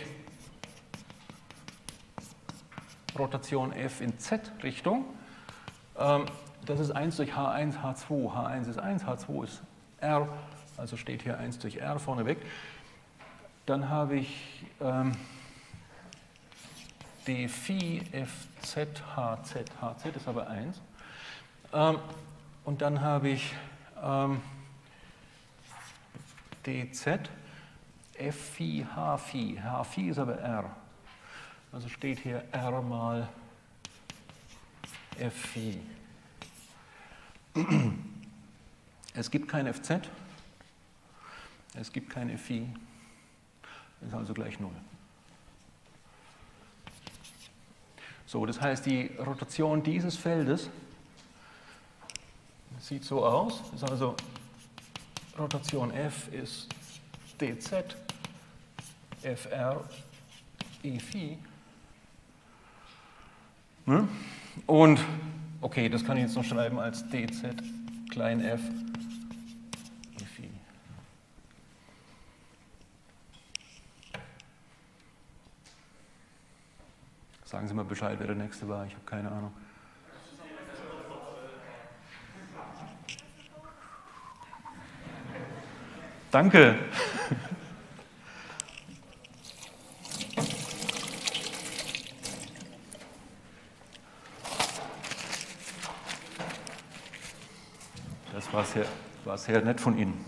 Rotation F in Z-Richtung. Das ist 1 durch H1, H2. H1 ist 1, H2 ist R, also steht hier 1 durch R vorneweg. Dann habe ich d Phi Fz Hz. Hz ist aber 1. Und dann habe ich dz F Phi H Phi. H Phi ist aber R. Also steht hier R mal F Phi. Es gibt kein Fz. Es gibt kein Phi. Ist also gleich 0. So, das heißt, die Rotation dieses Feldes sieht so aus. Das ist also Rotation F ist dz Fr E Phi. Ne? Und, okay, das kann ich jetzt noch schreiben als dz klein f E Phi. Sagen Sie mal Bescheid, wer der Nächste war. Ich habe keine Ahnung. Danke. Das war sehr nett von Ihnen.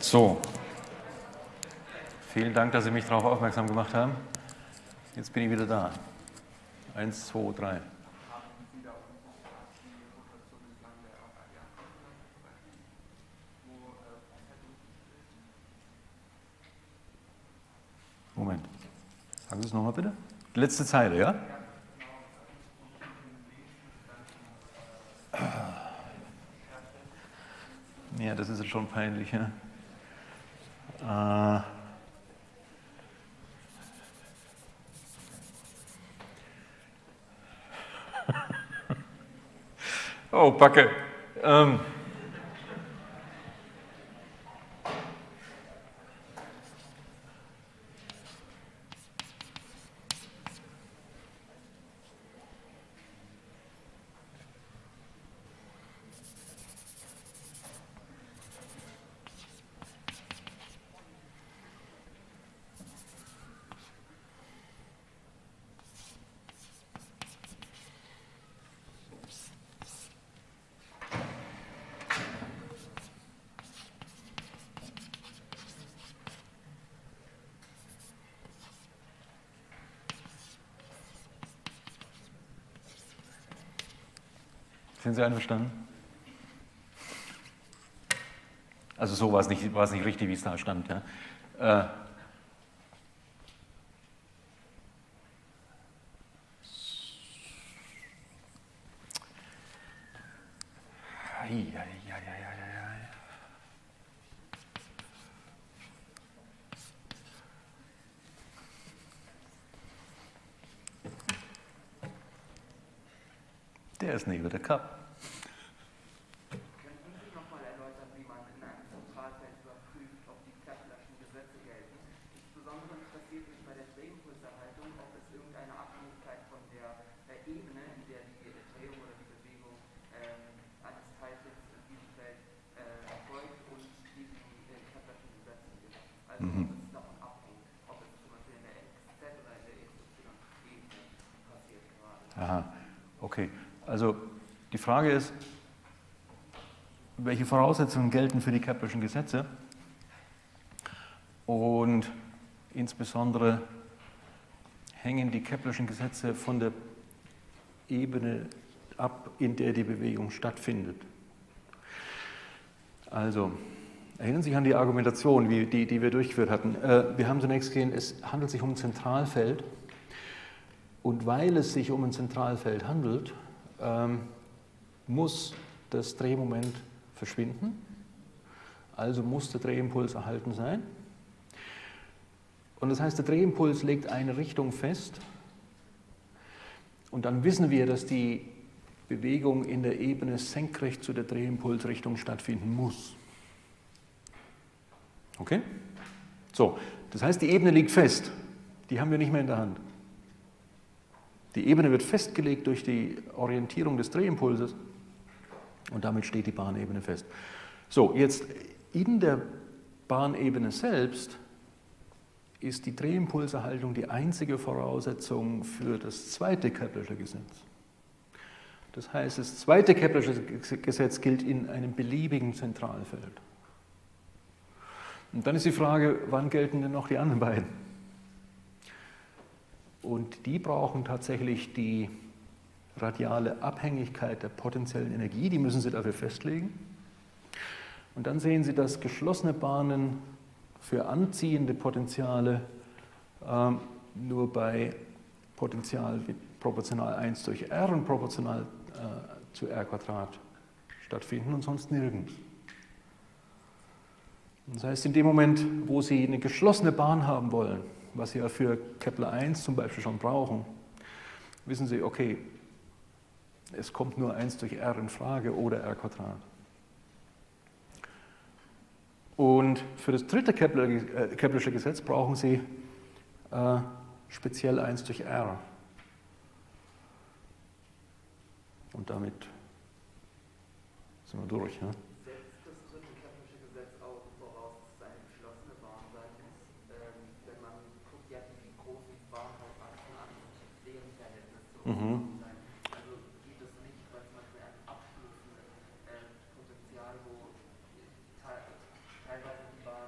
So, vielen Dank, dass Sie mich darauf aufmerksam gemacht haben. Jetzt bin ich wieder da. 1, 2, 3. Moment. Sagen Sie es nochmal bitte. Die letzte Zeile, ja? Ja, das ist jetzt schon peinlich. Ja? Oh, Backe. Sind Sie einverstanden? Also so war es nicht richtig, wie es da stand. Ja? Der ist neben der Cup. Könnten Sie nochmal erläutern, wie man in einem Zentralfeld überprüft, ob die Keplerschen Gesetze gelten? Insbesondere interessiert mich bei der Drehimpulserhaltung, ob es irgendeine Abhängigkeit von der Ebene, in der die Drehung oder die Bewegung eines Teilchens in diesem Feld erfolgt und diesen Keplerschen Gesetzen gibt. Also ob es davon abhängt, ob es zum Beispiel in der XZ oder in der XY-Ebene passiert gerade. Aha, okay. Also die Frage ist, welche Voraussetzungen gelten für die Keplerschen Gesetze und insbesondere hängen die Keplerschen Gesetze von der Ebene ab, in der die Bewegung stattfindet. Also, erinnern Sie sich an die Argumentation, die wir durchgeführt hatten. Wir haben zunächst gesehen, es handelt sich um ein Zentralfeld und weil es sich um ein Zentralfeld handelt, muss das Drehmoment verschwinden, also muss der Drehimpuls erhalten sein. Und das heißt, der Drehimpuls legt eine Richtung fest und dann wissen wir, dass die Bewegung in der Ebene senkrecht zu der Drehimpulsrichtung stattfinden muss. Okay? So, das heißt, die Ebene liegt fest, die haben wir nicht mehr in der Hand. Die Ebene wird festgelegt durch die Orientierung des Drehimpulses und damit steht die Bahnebene fest. So, jetzt in der Bahnebene selbst ist die Drehimpulserhaltung die einzige Voraussetzung für das zweite Keplersche Gesetz. Das heißt, das zweite Keplersche Gesetz gilt in einem beliebigen Zentralfeld. Und dann ist die Frage, wann gelten denn noch die anderen beiden? Und die brauchen tatsächlich die radiale Abhängigkeit der potenziellen Energie, die müssen Sie dafür festlegen. Und dann sehen Sie, dass geschlossene Bahnen für anziehende Potentiale nur bei Potential proportional 1 durch r und proportional zu r Quadrat stattfinden und sonst nirgends. Das heißt, in dem Moment, wo Sie eine geschlossene Bahn haben wollen, was Sie ja für Kepler 1 zum Beispiel schon brauchen, wissen Sie, okay, es kommt nur 1 durch r in Frage oder r Quadrat. Und für das dritte Keplersche Gesetz brauchen Sie speziell 1 durch r. Und damit sind wir durch. Ja? Setzt das dritte Keplersche Gesetz auch voraus, dass es eine geschlossene Bahn sein muss? Wenn man guckt, ja, wie groß die Bahnhauptachsen an und deren Verhältnis zu sein. Also geht es nicht, weil zum Beispiel ein abfließendes Potenzial, wo teilweise die Bahn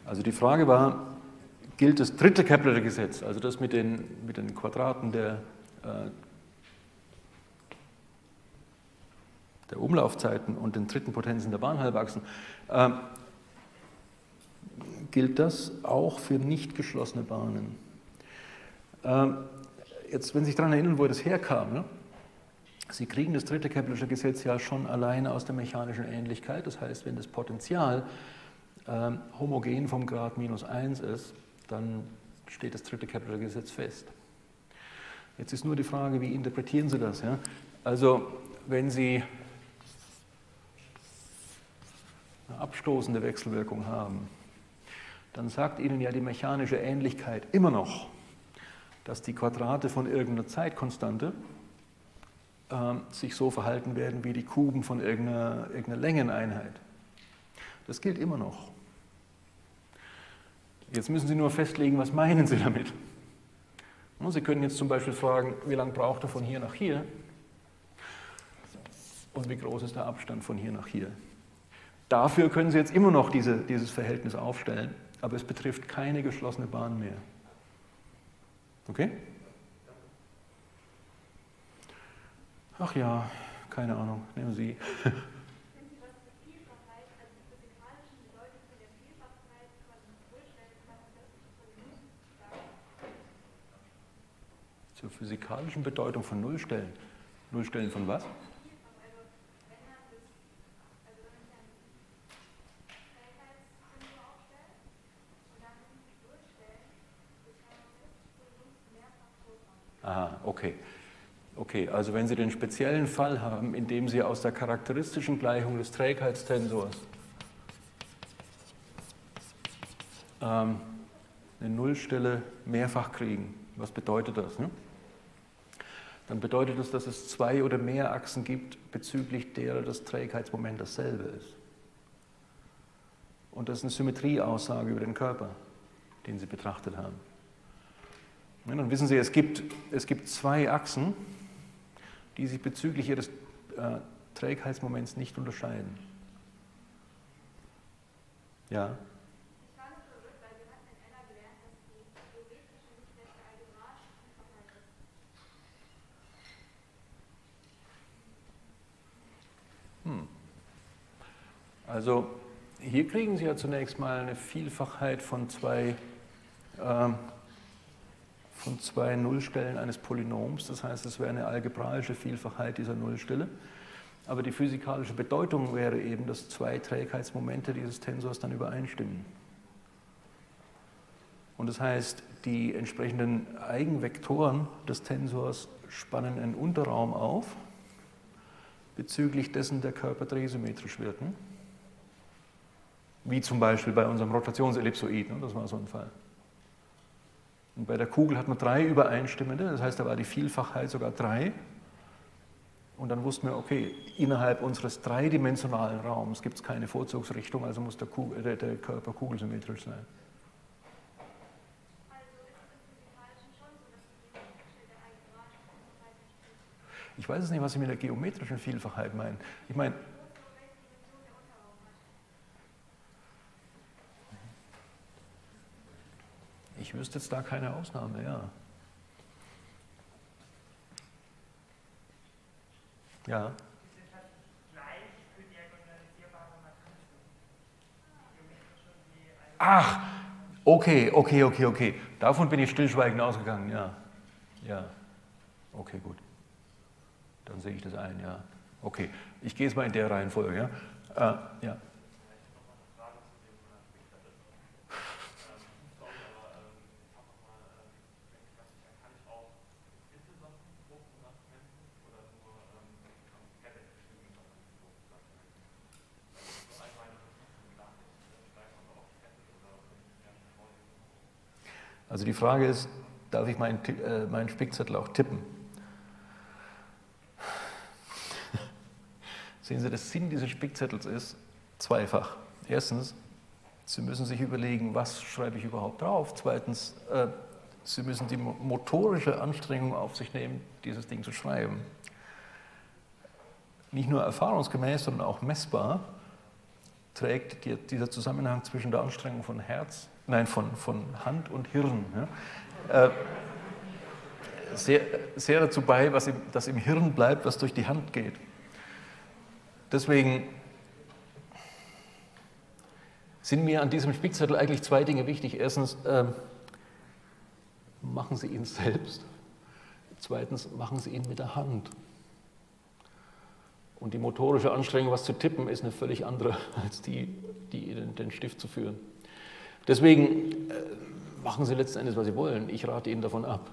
Also die Frage war, gilt das dritte Keplersche Gesetz, also das mit den Quadraten der Umlaufzeiten und den dritten Potenzen der Bahnhalbachsen, gilt das auch für nicht geschlossene Bahnen? Jetzt, wenn Sie sich daran erinnern, wo das herkam, ne? Sie kriegen das dritte Keplersche Gesetz ja schon alleine aus der mechanischen Ähnlichkeit. Das heißt, wenn das Potential homogen vom Grad -1 ist, dann steht das dritte Keplersche Gesetz fest. Jetzt ist nur die Frage, wie interpretieren Sie das? Ja? Also, wenn Sie eine abstoßende Wechselwirkung haben, dann sagt Ihnen ja die mechanische Ähnlichkeit immer noch, dass die Quadrate von irgendeiner Zeitkonstante sich so verhalten werden wie die Kuben von irgendeiner Längeneinheit. Das gilt immer noch. Jetzt müssen Sie nur festlegen, was meinen Sie damit? Und Sie können jetzt zum Beispiel fragen, wie lange braucht er von hier nach hier? Und wie groß ist der Abstand von hier nach hier? Dafür können Sie jetzt immer noch dieses Verhältnis aufstellen, aber es betrifft keine geschlossene Bahn mehr. Okay? Ach ja, keine Ahnung, nehmen Sie. Können Sie was zur Vielfachheit, also die physikalischen Bedeutung von der Vielfachheit von Nullstellen sagen? Zur physikalischen Bedeutung von Nullstellen? Nullstellen von was? Also wenn man sich einen Trägheitssensor aufstellt und dann Nullstellen, das kann man bis mehrfach vorkommen. Aha, okay. Okay, also wenn Sie den speziellen Fall haben, in dem Sie aus der charakteristischen Gleichung des Trägheitstensors eine Nullstelle mehrfach kriegen, was bedeutet das? Ne? Dann bedeutet das, dass es zwei oder mehr Achsen gibt, bezüglich derer das Trägheitsmoment dasselbe ist. Und das ist eine Symmetrieaussage über den Körper, den Sie betrachtet haben. Ja, dann wissen Sie, es gibt zwei Achsen, die sich bezüglich ihres Trägheitsmoments nicht unterscheiden. Ja? Ich war nur verwirrt, weil wir hatten in Enna gelernt, dass die geometrische nicht gleich der algebraischen Vielfachheit ist. Also hier kriegen Sie ja zunächst mal eine Vielfachheit von zwei Nullstellen eines Polynoms. Das heißt, es wäre eine algebraische Vielfachheit dieser Nullstelle. Aber die physikalische Bedeutung wäre eben, dass zwei Trägheitsmomente dieses Tensors dann übereinstimmen. Und das heißt, die entsprechenden Eigenvektoren des Tensors spannen einen Unterraum auf, bezüglich dessen der Körper drehsymmetrisch wird. Ne? Wie zum Beispiel bei unserem Rotationsellipsoid, ne? Das war so ein Fall. Und bei der Kugel hat man drei übereinstimmende, das heißt, da war die Vielfachheit sogar 3. Und dann wussten wir, okay, innerhalb unseres dreidimensionalen Raums gibt es keine Vorzugsrichtung, also muss der Körper kugelsymmetrisch sein. Also ist es im Physikalischen schon so, dass die geometrische der algebraischen Vielfachheit entspricht? Ich weiß es nicht, was Sie mit der geometrischen Vielfachheit meinen. Ich meine, ich wüsste jetzt da keine Ausnahme, ja. Ja. Die sind halt gleich für diagonalisierbare Matrizen. Geometrische wie Ach, okay. Davon bin ich stillschweigend ausgegangen, ja. Ja, okay, gut. Dann sehe ich das ein, ja. Okay, ich gehe jetzt mal in der Reihenfolge, ja. Ja. Also die Frage ist, darf ich meinen Spickzettel auch tippen? Sehen Sie, der Sinn dieses Spickzettels ist zweifach. Erstens, Sie müssen sich überlegen, was schreibe ich überhaupt drauf. Zweitens, Sie müssen die motorische Anstrengung auf sich nehmen, dieses Ding zu schreiben. Nicht nur erfahrungsgemäß, sondern auch messbar trägt dieser Zusammenhang zwischen der Anstrengung von von Hand und Hirn, ja, sehr dazu bei, dass im Hirn bleibt, was durch die Hand geht. Deswegen sind mir an diesem Spickzettel eigentlich zwei Dinge wichtig. Erstens, machen Sie ihn selbst. Zweitens, machen Sie ihn mit der Hand. Und die motorische Anstrengung, was zu tippen, ist eine völlig andere als den Stift zu führen. Deswegen machen Sie letzten Endes, was Sie wollen. Ich rate Ihnen davon ab.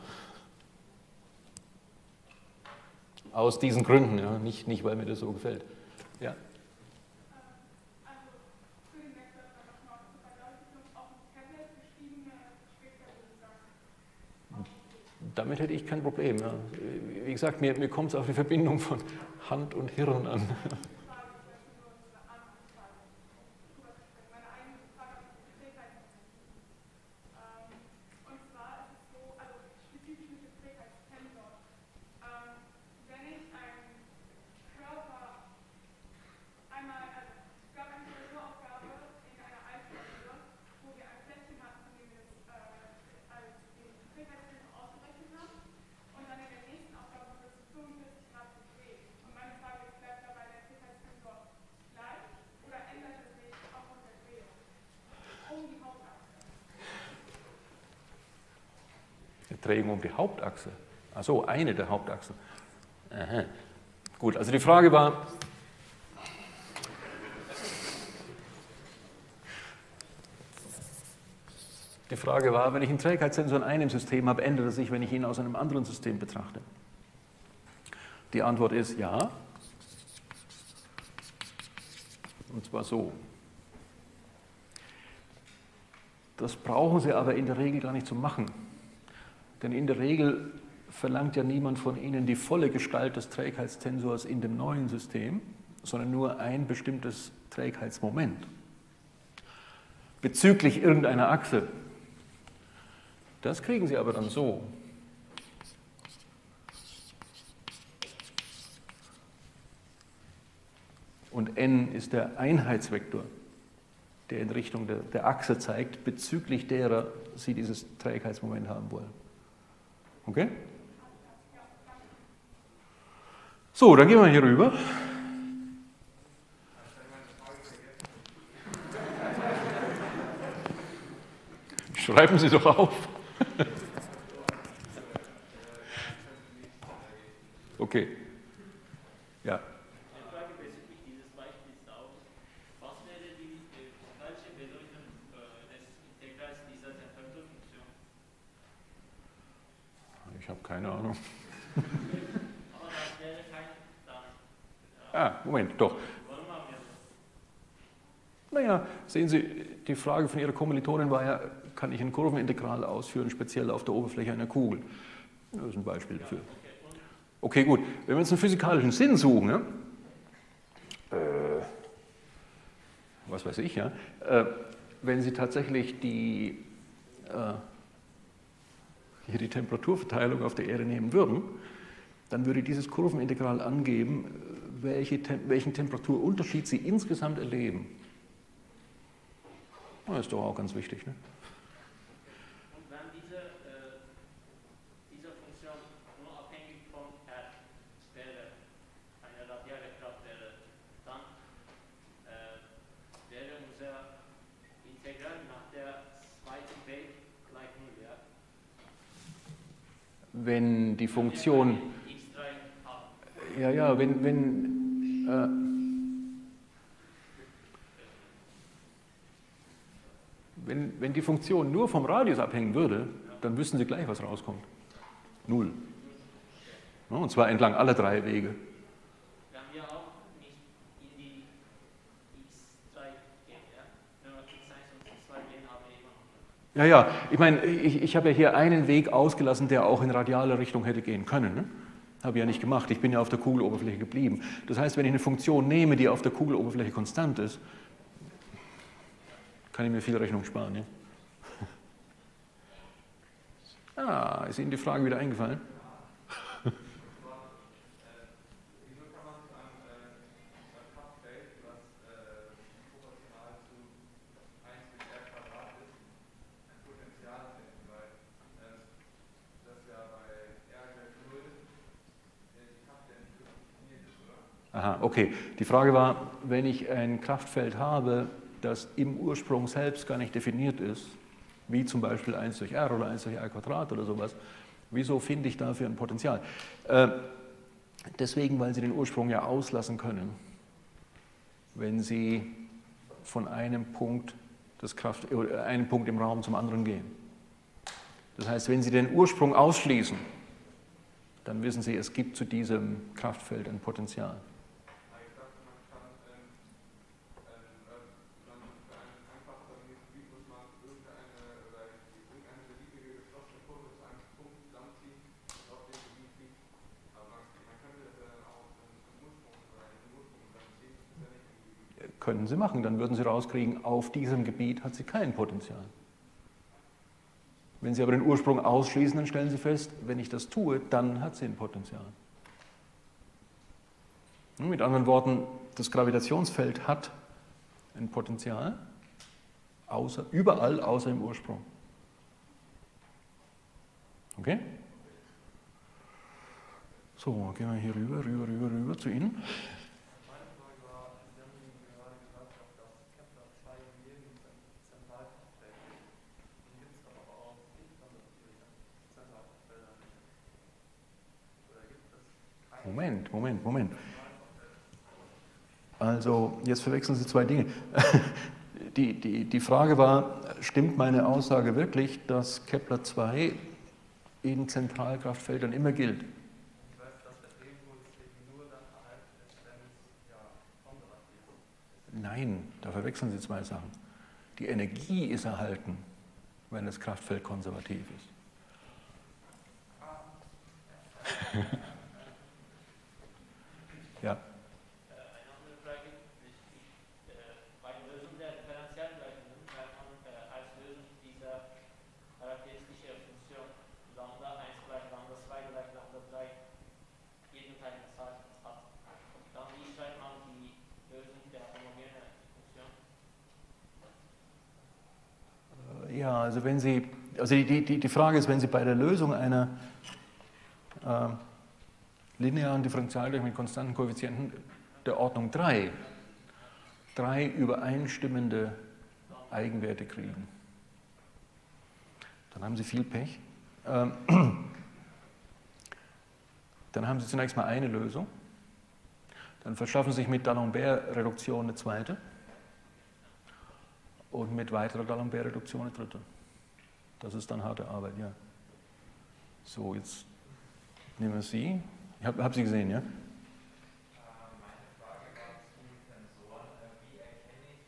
Aus diesen Gründen, ja, nicht weil mir das so gefällt. Ja. Also für den Wechsel nochmal zur Verdeutlichung auf dem Tablet geschriebene Spickzettel. Damit hätte ich kein Problem. Ja. Wie gesagt, mir kommt es auf die Verbindung von Hand und Hirn an. Drehung um die Hauptachse. Achso, eine der Hauptachsen. Aha. Gut, also die Frage war, wenn ich einen Trägheitssensor in einem System habe, ändert er sich, wenn ich ihn aus einem anderen System betrachte? Die Antwort ist ja. Und zwar so. Das brauchen Sie aber in der Regel gar nicht zu machen. Denn in der Regel verlangt ja niemand von Ihnen die volle Gestalt des Trägheitstensors in dem neuen System, sondern nur ein bestimmtes Trägheitsmoment. Bezüglich irgendeiner Achse. Das kriegen Sie aber dann so. Und n ist der Einheitsvektor, der in Richtung der Achse zeigt, bezüglich derer Sie dieses Trägheitsmoment haben wollen. Okay? So, dann gehen wir hier rüber. Schreiben Sie doch auf. Okay. Ja. Eine Frage bezüglich dieses Beispiels auch. Was wäre die falsche Bedeutung des Integrals dieser Temperaturfunktion? Ich habe keine Ahnung. Aber das wäre kein Moment, doch. Warum haben wir das? Naja, sehen Sie, die Frage von Ihrer Kommilitonin war ja, kann ich ein Kurvenintegral ausführen, speziell auf der Oberfläche einer Kugel? Das ist ein Beispiel dafür. Okay, gut. Wenn wir jetzt einen physikalischen Sinn suchen, ja, was weiß ich, ja, wenn Sie tatsächlich hier die Temperaturverteilung auf der Erde nehmen würden, dann würde dieses Kurvenintegral angeben, welchen Temperaturunterschied Sie insgesamt erleben. Das ist doch auch ganz wichtig, ne? Und wenn diese Funktion nur abhängig vom R wäre, eine radiale Kraft wäre, dann wäre unser Integral nach der zweiten Weg gleich 0, ja? Wenn die Funktion... x3 haben. Ja, wenn die Funktion nur vom Radius abhängen würde, dann wüssten Sie gleich, was rauskommt. 0. Ja, und zwar entlang aller drei Wege. Wenn wir auch nicht in die x3 gehen, ja? Wenn wir x1 und x2 gehen, haben wir immer noch. Ja, ich meine, ich habe ja hier einen Weg ausgelassen, der auch in radiale Richtung hätte gehen können. Ne? Habe ich ja nicht gemacht, ich bin ja auf der Kugeloberfläche geblieben. Das heißt, wenn ich eine Funktion nehme, die auf der Kugeloberfläche konstant ist, kann ich mir viel Rechnung sparen. Ja? Ist Ihnen die Frage wieder eingefallen? Wieso kann man ein Kraftfeld, was proportional Aha, okay. Die Frage war, wenn ich ein Kraftfeld habe, das im Ursprung selbst gar nicht definiert ist, wie zum Beispiel 1 durch r oder 1 durch r² oder sowas, wieso finde ich dafür ein Potential? Deswegen, weil Sie den Ursprung ja auslassen können, wenn Sie von einem Punkt, einem Punkt im Raum zum anderen gehen. Das heißt, wenn Sie den Ursprung ausschließen, dann wissen Sie, es gibt zu diesem Kraftfeld ein Potenzial. Könnten Sie machen, dann würden Sie rauskriegen, auf diesem Gebiet hat sie kein Potenzial. Wenn Sie aber den Ursprung ausschließen, dann stellen Sie fest, wenn ich das tue, dann hat sie ein Potenzial. Mit anderen Worten, das Gravitationsfeld hat ein Potenzial, überall außer im Ursprung. Okay? So, gehen wir hier rüber zu Ihnen. Moment. Also, jetzt verwechseln Sie zwei Dinge. Die Frage war, stimmt meine Aussage wirklich, dass Kepler-2 in Zentralkraftfeldern immer gilt? Ich weiß, dass der Drehimpuls eben nur dann erhalten ist, wenn es ja konservativ ist. Nein, da verwechseln Sie zwei Sachen. Die Energie ist erhalten, wenn das Kraftfeld konservativ ist. Ja. Eine andere Frage, bei der Lösung der Differentialgleichungen kann man als Lösung dieser charakteristischen Funktion Lambda 1 gleich Lambda 2 gleich Lambda 3 gegenteilige Satz hat. Dann wie schreibt man die Lösung der homogenen Funktion? Ja, also wenn Sie, die Frage ist, wenn Sie bei der Lösung einer linearen Differentialgleichung mit konstanten Koeffizienten der Ordnung 3 übereinstimmende Eigenwerte kriegen, dann haben Sie viel Pech. Dann haben Sie zunächst mal eine Lösung, dann verschaffen Sie sich mit D'Alembert-Reduktion eine zweite und mit weiterer D'Alembert-Reduktion eine dritte. Das ist dann harte Arbeit, ja. So, jetzt nehmen wir Sie. Ich habe Sie gesehen, ja? Meine Frage war zu Tensoren. Wie erkenne ich,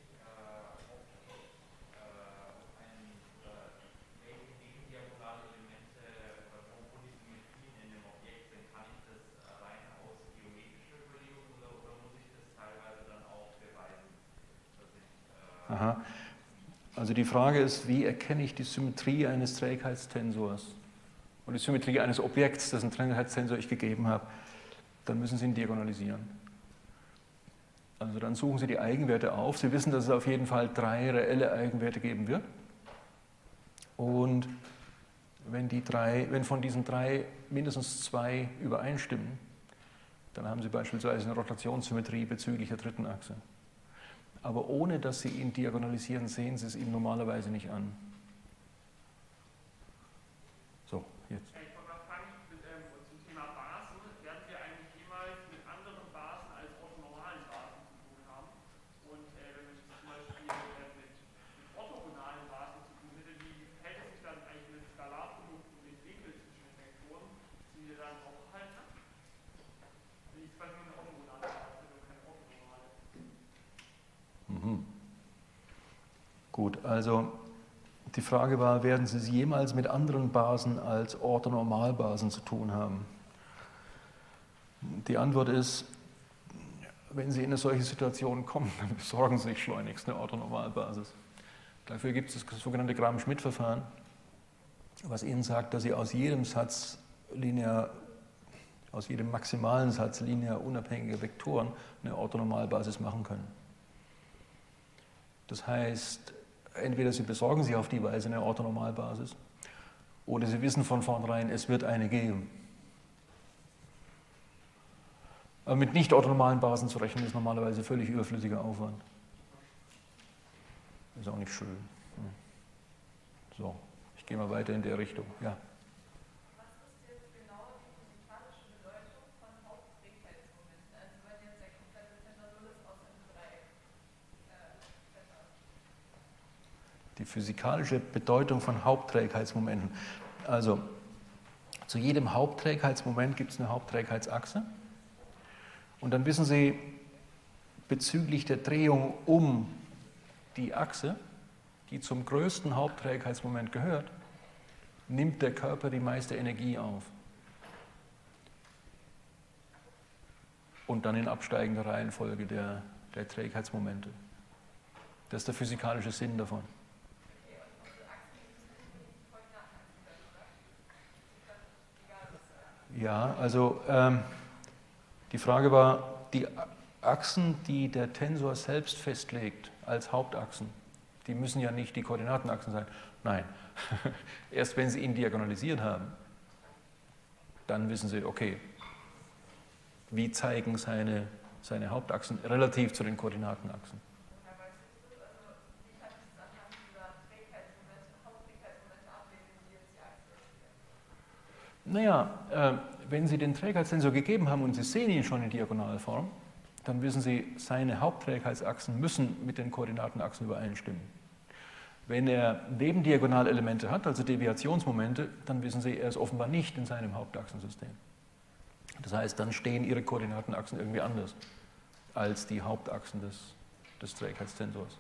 welche nebendiagonale Elemente oder wo die Symmetrien in dem Objekt sind? Kann ich das rein aus geometrischer Überlegung oder muss ich das teilweise dann auch beweisen? Aha. Also die Frage ist, wie erkenne ich die Symmetrie eines Trägheitstensors? Und die Symmetrie eines Objekts, dessen Trägheitstensor ich gegeben habe, dann müssen Sie ihn diagonalisieren. Also dann suchen Sie die Eigenwerte auf. Sie wissen, dass es auf jeden Fall 3 reelle Eigenwerte geben wird. Und wenn von diesen 3 mindestens 2 übereinstimmen, dann haben Sie beispielsweise eine Rotationssymmetrie bezüglich der dritten Achse. Aber ohne dass Sie ihn diagonalisieren, sehen Sie es ihm normalerweise nicht an. So, jetzt. Ich wollte mal fragen, zum Thema Basen, werden wir eigentlich jemals mit anderen Basen als orthonormalen Basen zu tun haben? Und wenn wir zum Beispiel mit orthogonalen Basen zu tun hätten, wie verhält es sich dann eigentlich mit Skalarprodukten und den Winkel zwischen den Vektoren? Sind wir dann auch haltbar? Wenn ich zum Beispiel eine orthogonale Base hätte und keine orthogonale. Gut, also die Frage war, werden Sie es jemals mit anderen Basen als Orthonormalbasen zu tun haben? Die Antwort ist, wenn Sie in eine solche Situation kommen, dann besorgen Sie sich schleunigst eine Orthonormalbasis. Dafür gibt es das sogenannte Gram-Schmidt-Verfahren, was Ihnen sagt, dass Sie aus jedem maximalen Satz linear unabhängiger Vektoren eine Orthonormalbasis machen können. Das heißt, entweder Sie besorgen sich auf die Weise eine Orthonormalbasis oder Sie wissen von vornherein, es wird eine geben. Aber mit nicht orthonormalen Basen zu rechnen, ist normalerweise völlig überflüssiger Aufwand. Ist auch nicht schön. So, ich gehe mal weiter in der Richtung. Ja. Was ist jetzt genau die physikalische Bedeutung von Hauptträgheitsmomenten? Also wenn jetzt der komplette Tensor aus einem Dreieck Die physikalische Bedeutung von Hauptträgheitsmomenten. Also, zu jedem Hauptträgheitsmoment gibt es eine Hauptträgheitsachse. Und dann wissen Sie, bezüglich der Drehung um die Achse, die zum größten Hauptträgheitsmoment gehört, nimmt der Körper die meiste Energie auf. Und dann in absteigender Reihenfolge der Trägheitsmomente. Das ist der physikalische Sinn davon. Ja, also die Frage war, die Achsen, die der Tensor selbst festlegt als Hauptachsen, die müssen ja nicht die Koordinatenachsen sein. Nein, erst wenn Sie ihn diagonalisiert haben, dann wissen Sie, okay, wie zeigen seine Hauptachsen relativ zu den Koordinatenachsen. Naja, wenn Sie den Trägheitstensor gegeben haben und Sie sehen ihn schon in Diagonalform, dann wissen Sie, seine Hauptträgheitsachsen müssen mit den Koordinatenachsen übereinstimmen. Wenn er Nebendiagonalelemente hat, also Deviationsmomente, dann wissen Sie, er ist offenbar nicht in seinem Hauptachsensystem. Das heißt, dann stehen Ihre Koordinatenachsen irgendwie anders als die Hauptachsen des Trägheitstensors.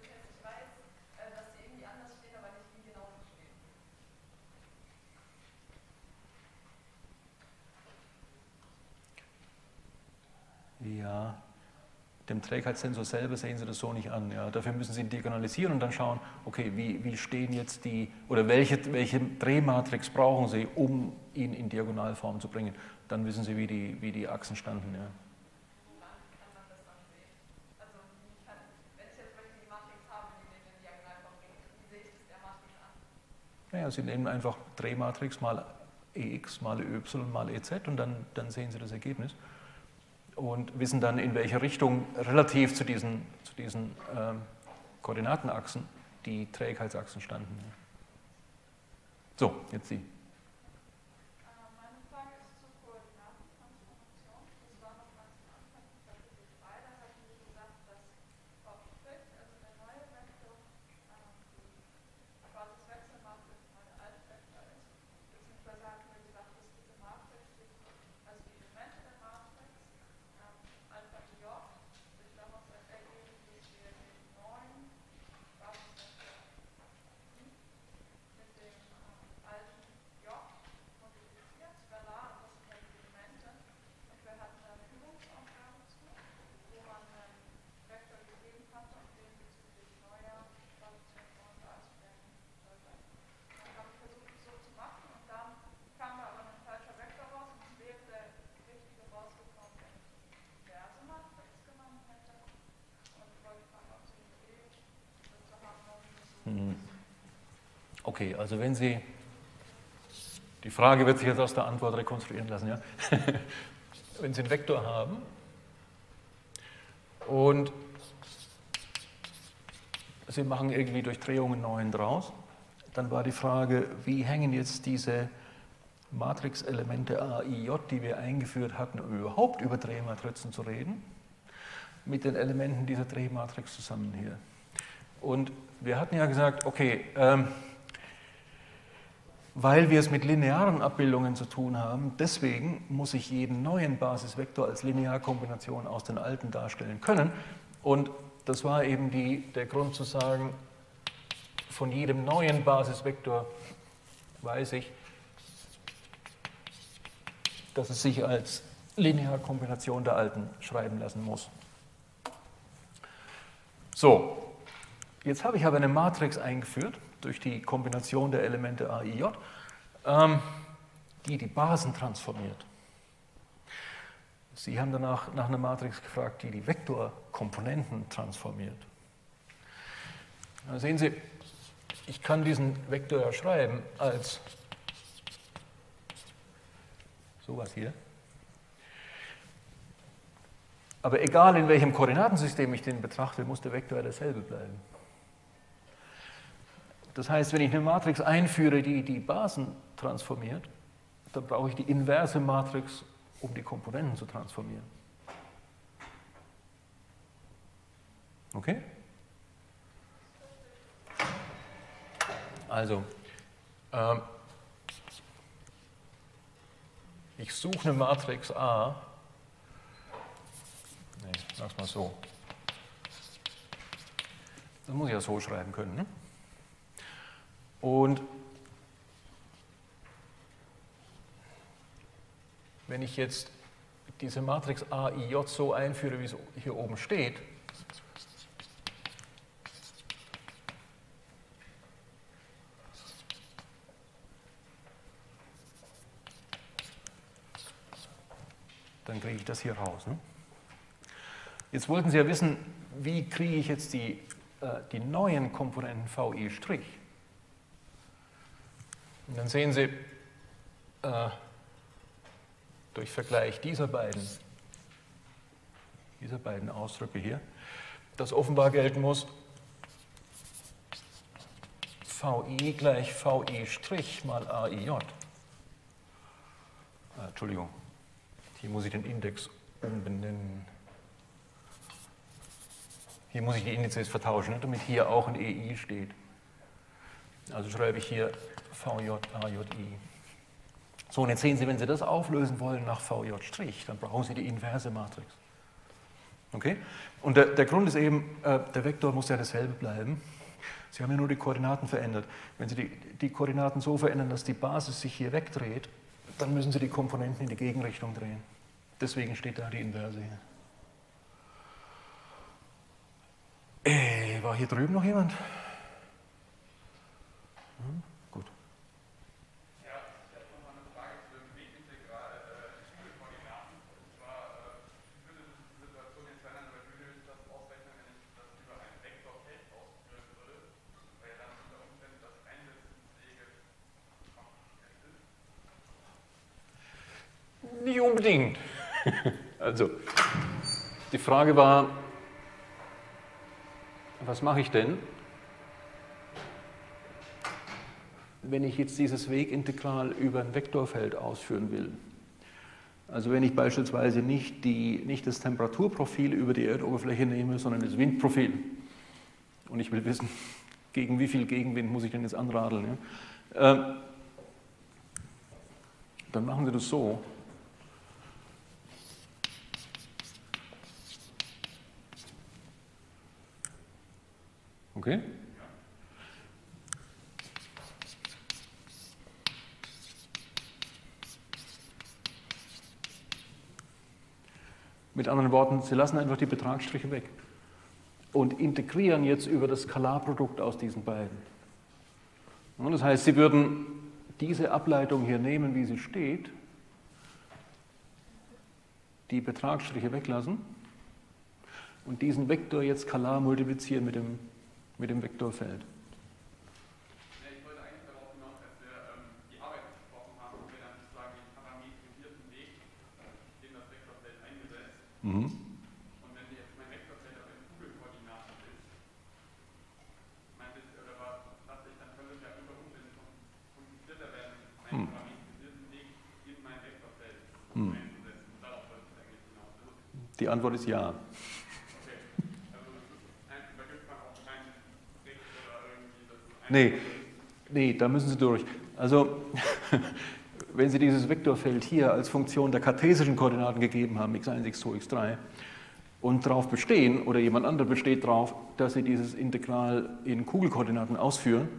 Ja, dem Trägheitstensor selber sehen Sie das so nicht an. Ja. Dafür müssen Sie ihn diagonalisieren und dann schauen, okay, wie stehen jetzt oder welche Drehmatrix brauchen Sie, um ihn in Diagonalform zu bringen. Dann wissen Sie, wie die Achsen standen. Ja. Woran kann man das dann sehen? Also, wenn ich jetzt wirklich die Matrix habe, die den in Diagonalform bringt, wie sehe ich das der Matrix an? Naja, Sie nehmen einfach Drehmatrix mal EX mal EY mal EZ und dann sehen Sie das Ergebnis. Und wissen dann, in welcher Richtung relativ zu diesen Koordinatenachsen die Trägheitsachsen standen. So, jetzt Sie. Meine Frage ist zur Koordinatentransformation. Das war noch ganz am Anfang von Kapitel 3, da hatten Sie gesagt, dass auf Strick, also der neue Vektor, die Basiswechselmatrix eine Altvektor ist. Beziehungsweise hatten wir gesagt, dass diese Matrix sich, also die Elemente der Matrix, Alpha J sich daraus ergeben, dass wir den neuen Basisvektor I mit dem alten J multipliziert, skalar, und das sind ja die Elemente. Und wir hatten da eine Übungsaufgabe zu, wo man einen Vektor gegeben hatte und den bezüglich neuer Basisvektoren darzustellen sollte. Dann habe ich versucht, es so zu machen und dann kam da aber ein falscher Vektor raus und es wäre der richtige rausgekommen, wenn ich die inverse Matrix genommen hätte. Und ich wollte fragen, ob Sie eine Idee dazu haben, warum das so ist. Okay, also wenn Sie, die Frage wird sich jetzt aus der Antwort rekonstruieren lassen, ja? Wenn Sie einen Vektor haben und Sie machen irgendwie durch Drehung einen neuen draus, dann war die Frage, wie hängen jetzt diese Matrixelemente A, I, J, die wir eingeführt hatten, um überhaupt über Drehmatrizen zu reden, mit den Elementen dieser Drehmatrix zusammen hier. Und wir hatten ja gesagt, okay, weil wir es mit linearen Abbildungen zu tun haben, deswegen muss ich jeden neuen Basisvektor als Linearkombination aus den alten darstellen können. Und das war eben der Grund zu sagen, von jedem neuen Basisvektor weiß ich, dass es sich als Linearkombination der alten schreiben lassen muss. So, jetzt habe ich aber eine Matrix eingeführt, durch die Kombination der Elemente A, I, J, die Basen transformiert. Sie haben danach nach einer Matrix gefragt, die Vektorkomponenten transformiert. Da sehen Sie, ich kann diesen Vektor ja schreiben als sowas hier. Aber egal in welchem Koordinatensystem ich den betrachte, muss der Vektor derselbe bleiben. Das heißt, wenn ich eine Matrix einführe, die die Basen transformiert, dann brauche ich die inverse Matrix, um die Komponenten zu transformieren. Okay? Also, ich suche eine Matrix A. Nee, sag's mal so. Das muss ich ja so schreiben können. Ne? Und wenn ich jetzt diese Matrix AIJ so einführe, wie es hier oben steht, dann kriege ich das hier raus. Ne? Jetzt wollten Sie ja wissen, wie kriege ich jetzt die neuen Komponenten VI'. Und dann sehen Sie durch Vergleich dieser beiden Ausdrücke hier, dass offenbar gelten muss, VI gleich VI' mal AIJ. Entschuldigung, hier muss ich den Index umbenennen. Hier muss ich die Indizes vertauschen, damit hier auch ein EI steht. Also schreibe ich hier VJ, AJI. So, und jetzt sehen Sie, wenn Sie das auflösen wollen nach VJ', dann brauchen Sie die inverse Matrix. Okay? Und der Grund ist eben, der Vektor muss ja dasselbe bleiben. Sie haben ja nur die Koordinaten verändert. Wenn Sie die Koordinaten so verändern, dass die Basis sich hier wegdreht, dann müssen Sie die Komponenten in die Gegenrichtung drehen. Deswegen steht da die Inverse hier. War hier drüben noch jemand? Hm? Gut. Ja, ich habe noch mal eine Frage zu dem Wegintegral Kugelkoordinaten. Und zwar, wie würde die Situation jetzt verändern, weil wie würde ich das ausrechnen, wenn ich das über ein Vektorfeld ausführen würde, weil dann unter Umständen das Einsetzungswege kompliziert ist? Nicht unbedingt. Also, die Frage war, was mache ich denn, wenn ich jetzt dieses Wegintegral über ein Vektorfeld ausführen will? Also wenn ich beispielsweise nicht das Temperaturprofil über die Erdoberfläche nehme, sondern das Windprofil. Und ich will wissen, gegen wie viel Gegenwind muss ich denn jetzt anradeln? Ja? Dann machen Sie das so. Okay? Mit anderen Worten, Sie lassen einfach die Betragsstriche weg und integrieren jetzt über das Skalarprodukt aus diesen beiden. Und das heißt, Sie würden diese Ableitung hier nehmen, wie sie steht, die Betragsstriche weglassen und diesen Vektor jetzt skalar multiplizieren mit dem Vektorfeld. Ja, ich wollte eigentlich darauf hinaus, als wir die Arbeit besprochen haben, haben wir dann sozusagen den parametrisierten Weg in das Vektorfeld eingesetzt. Und wenn jetzt mein Vektorfeld auf den Kugelkoordinaten ist, dann könnte es ja unter Umständen komplizierter werden, einen parametrisierten Weg in mein Vektorfeld einzusetzen. Und darauf wollte ich eigentlich hinaus. Die Antwort ist ja. Nee, da müssen Sie durch. Also, wenn Sie dieses Vektorfeld hier als Funktion der kartesischen Koordinaten gegeben haben, x1, x2, x3, und darauf bestehen, oder jemand anderes besteht darauf, dass Sie dieses Integral in Kugelkoordinaten ausführen,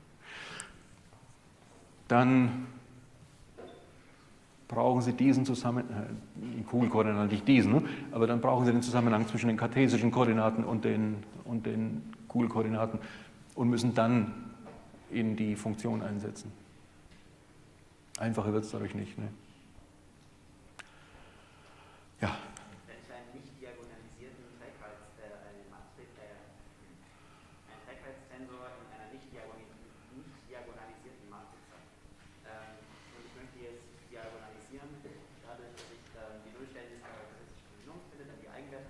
dann brauchen Sie diesen Zusammenhang, in Kugelkoordinaten nicht diesen, ne? Aber dann brauchen Sie den Zusammenhang zwischen den kartesischen Koordinaten und den Kugelkoordinaten und müssen dann in die Funktion einsetzen. Einfacher wird es dadurch nicht. Ne? Ja. Wenn ich einen nicht diagonalisierten Trägheitstensor in einer nicht diagonalisierten Matrix habe und ich möchte jetzt diagonalisieren, dadurch, dass ich die Nullstellen des charakteristischen Polynoms finde, dann die Eigenwerte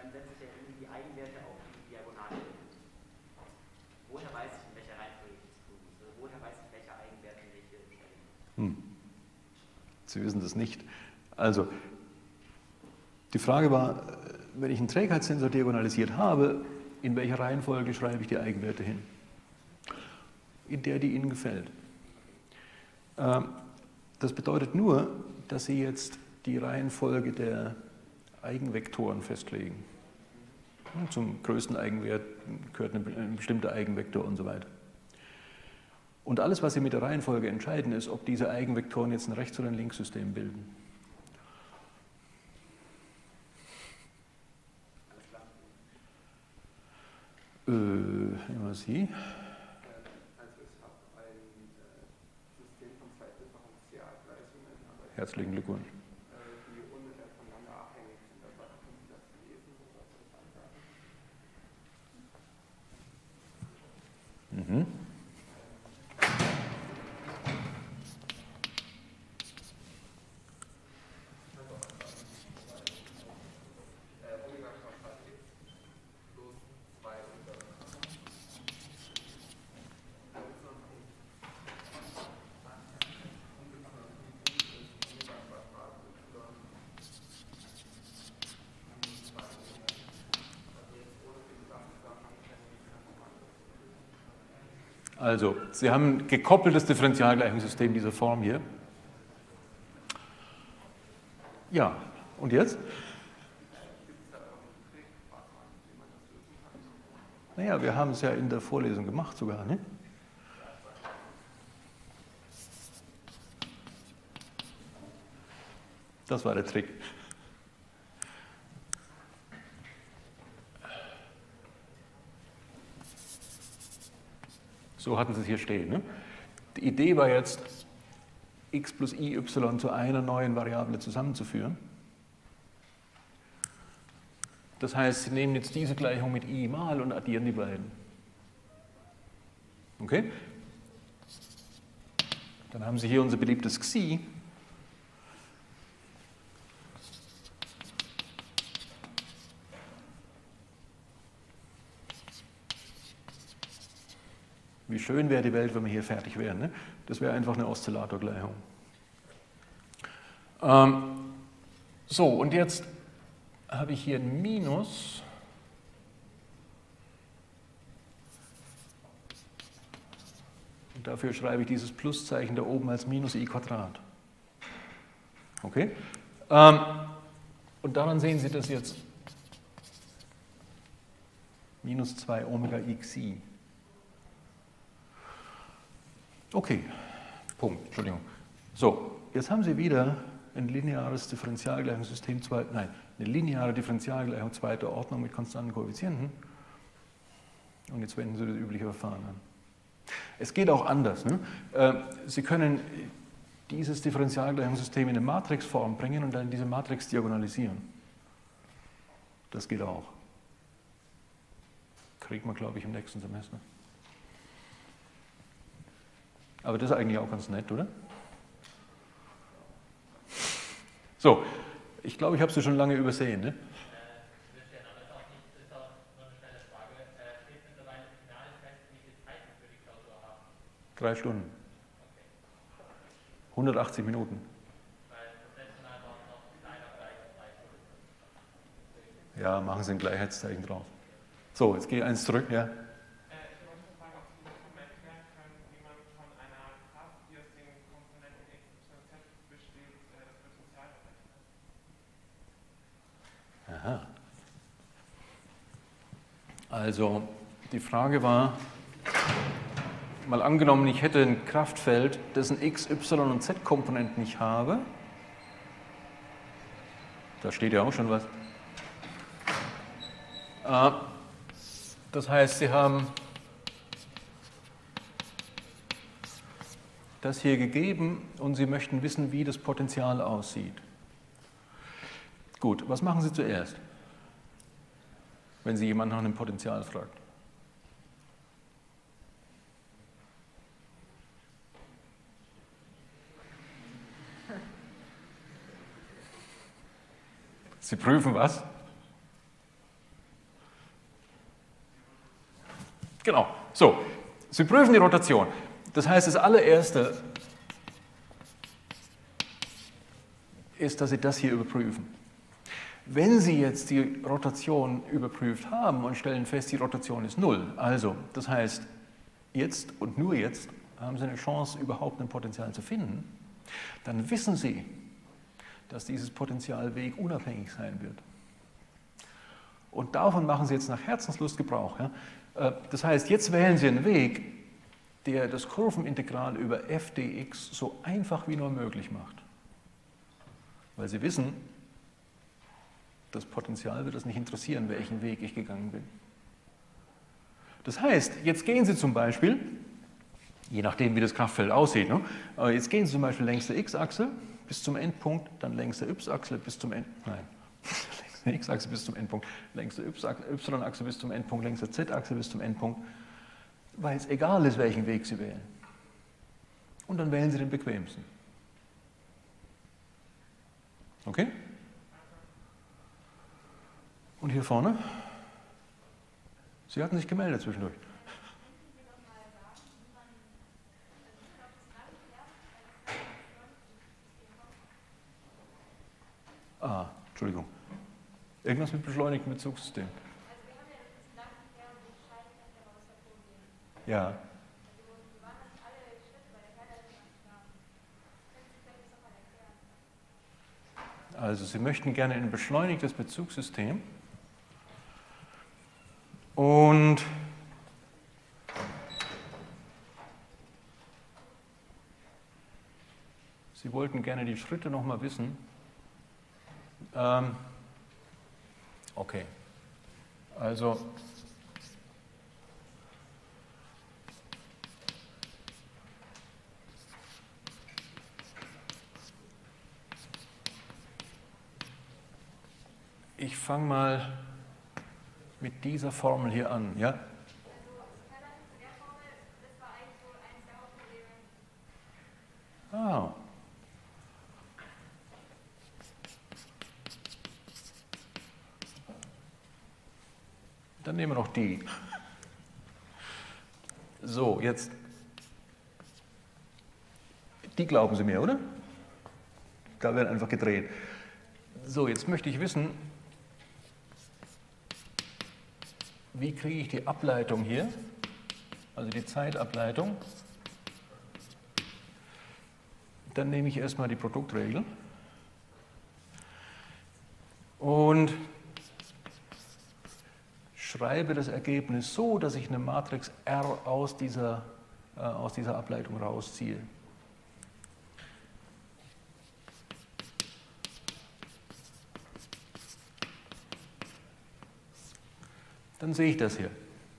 dann setze ich ja irgendwie die Eigenwerte auf die Diagonale. Woher weiß ich, in welcher Reihenfolge ich das tun muss? Also woher weiß ich, welche Eigenwerte welche stellen? Sie wissen das nicht. Also, die Frage war, wenn ich einen Trägheitssensor diagonalisiert habe, in welcher Reihenfolge schreibe ich die Eigenwerte hin? In der, die Ihnen gefällt. Das bedeutet nur, dass Sie jetzt die Reihenfolge der Eigenvektoren festlegen. Zum größten Eigenwert gehört ein bestimmter Eigenvektor und so weiter. Und alles, was Sie mit der Reihenfolge entscheiden, ist, ob diese Eigenvektoren jetzt ein Rechts- oder ein Linkssystem bilden. Nehmen wir Sie. Also ich habe ein System von zwei Differentialgleichungen, aber Herzlichen Glückwunsch. die ungefähr voneinander abhängig sind. Also können Sie das lesen oder soll ich ansagen? Mhm. Also, Sie haben ein gekoppeltes Differentialgleichungssystem dieser Form hier. Ja, und jetzt? Naja, wir haben es ja in der Vorlesung gemacht sogar, ne? Das war der Trick. So hatten Sie es hier stehen. Ne? Die Idee war jetzt, x plus iy zu einer neuen Variable zusammenzuführen. Das heißt, Sie nehmen jetzt diese Gleichung mit i mal und addieren die beiden. Okay? Dann haben Sie hier unser beliebtes Xi. Wie schön wäre die Welt, wenn wir hier fertig wären. Ne? Das wäre einfach eine Oszillatorgleichung. So, und jetzt habe ich hier ein Minus. Und dafür schreibe ich dieses Pluszeichen da oben als minus i Quadrat. Okay? Und daran sehen Sie das jetzt. Minus 2 Omega xi. Okay, Punkt, Entschuldigung. So, jetzt haben Sie wieder ein lineares Differentialgleichungssystem, eine lineare Differentialgleichung zweiter Ordnung mit konstanten Koeffizienten. Und jetzt wenden Sie das übliche Verfahren an. Es geht auch anders. Ne? Sie können dieses Differentialgleichungssystem in eine Matrixform bringen und dann diese Matrix diagonalisieren. Das geht auch. Kriegt man, glaube ich, im nächsten Semester. Aber das ist eigentlich auch ganz nett, oder? So, ich glaube, ich habe Sie schon lange übersehen. Ne? Das ist auch nur eine schnelle Frage. Steht mittlerweile final fest, wie viel Zeit wir für die Klausur haben? 3 Stunden. 180 Minuten. Weil das letzte Mal waren noch kleiner gleich 3 Stunden. Ja, machen Sie ein Gleichheitszeichen drauf. So, jetzt gehe ich eins zurück, ja. Ich wollte nur fragen, ob Sie mir schon mal erklären können, wie man von einer Kraft, die aus den Komponenten x, y, z besteht, das Potential berechnet. Aha. Also, die Frage war, mal angenommen, ich hätte ein Kraftfeld, dessen x, y und z Komponenten ich habe. Da steht ja auch schon was. Das heißt, Sie haben das hier gegeben und Sie möchten wissen, wie das Potential aussieht. Gut, was machen Sie zuerst, wenn Sie jemanden nach einem Potential fragt? Sie prüfen was? Genau. So, Sie prüfen die Rotation. Das heißt, das allererste ist, dass Sie das hier überprüfen. Wenn Sie jetzt die Rotation überprüft haben und stellen fest, die Rotation ist 0, also das heißt, jetzt und nur jetzt haben Sie eine Chance, überhaupt ein Potential zu finden, dann wissen Sie, dass dieses Potential wegunabhängig sein wird. Und davon machen Sie jetzt nach Herzenslust Gebrauch. Ja? Das heißt, jetzt wählen Sie einen Weg, der das Kurvenintegral über f dx so einfach wie nur möglich macht. Weil Sie wissen, das Potential wird es nicht interessieren, welchen Weg ich gegangen bin. Das heißt, jetzt gehen Sie zum Beispiel, je nachdem wie das Kraftfeld aussieht, ne? Jetzt gehen Sie zum Beispiel längs der x-Achse bis zum Endpunkt, dann längs der y-Achse bis zum Endpunkt, nein, längs der x-Achse bis zum Endpunkt, längs der y-Achse bis zum Endpunkt, längs der z-Achse bis zum Endpunkt, weil es egal ist, welchen Weg Sie wählen. Und dann wählen Sie den bequemsten. Okay? Und hier vorne? Sie hatten sich gemeldet zwischendurch. Ah, Entschuldigung. Irgendwas mit beschleunigtem Bezugssystem. Also wir haben ja das Gedankenverkehr und die Scheinverkehr aus der Folie. Ja. Also wir waren nicht alle Schritte bei der Herleitung klar. Können Sie vielleicht das nochmal erklären? Also Sie möchten gerne ein beschleunigtes Bezugssystem. Und Sie wollten gerne die Schritte nochmal wissen. Okay, also ich fange mal mit dieser Formel hier an, ja? Also Herleitung zu der Formel, das war eigentlich wohl eines der Hauptprobleme. Ah. Dann nehmen wir noch die. So, jetzt. Die glauben Sie mir, oder? Da wird einfach gedreht. So, jetzt möchte ich wissen, wie kriege ich die Ableitung hier, also die Zeitableitung. Dann nehme ich erstmal die Produktregel und schreibe das Ergebnis so, dass ich eine Matrix R aus dieser Ableitung rausziehe. Dann sehe ich das hier.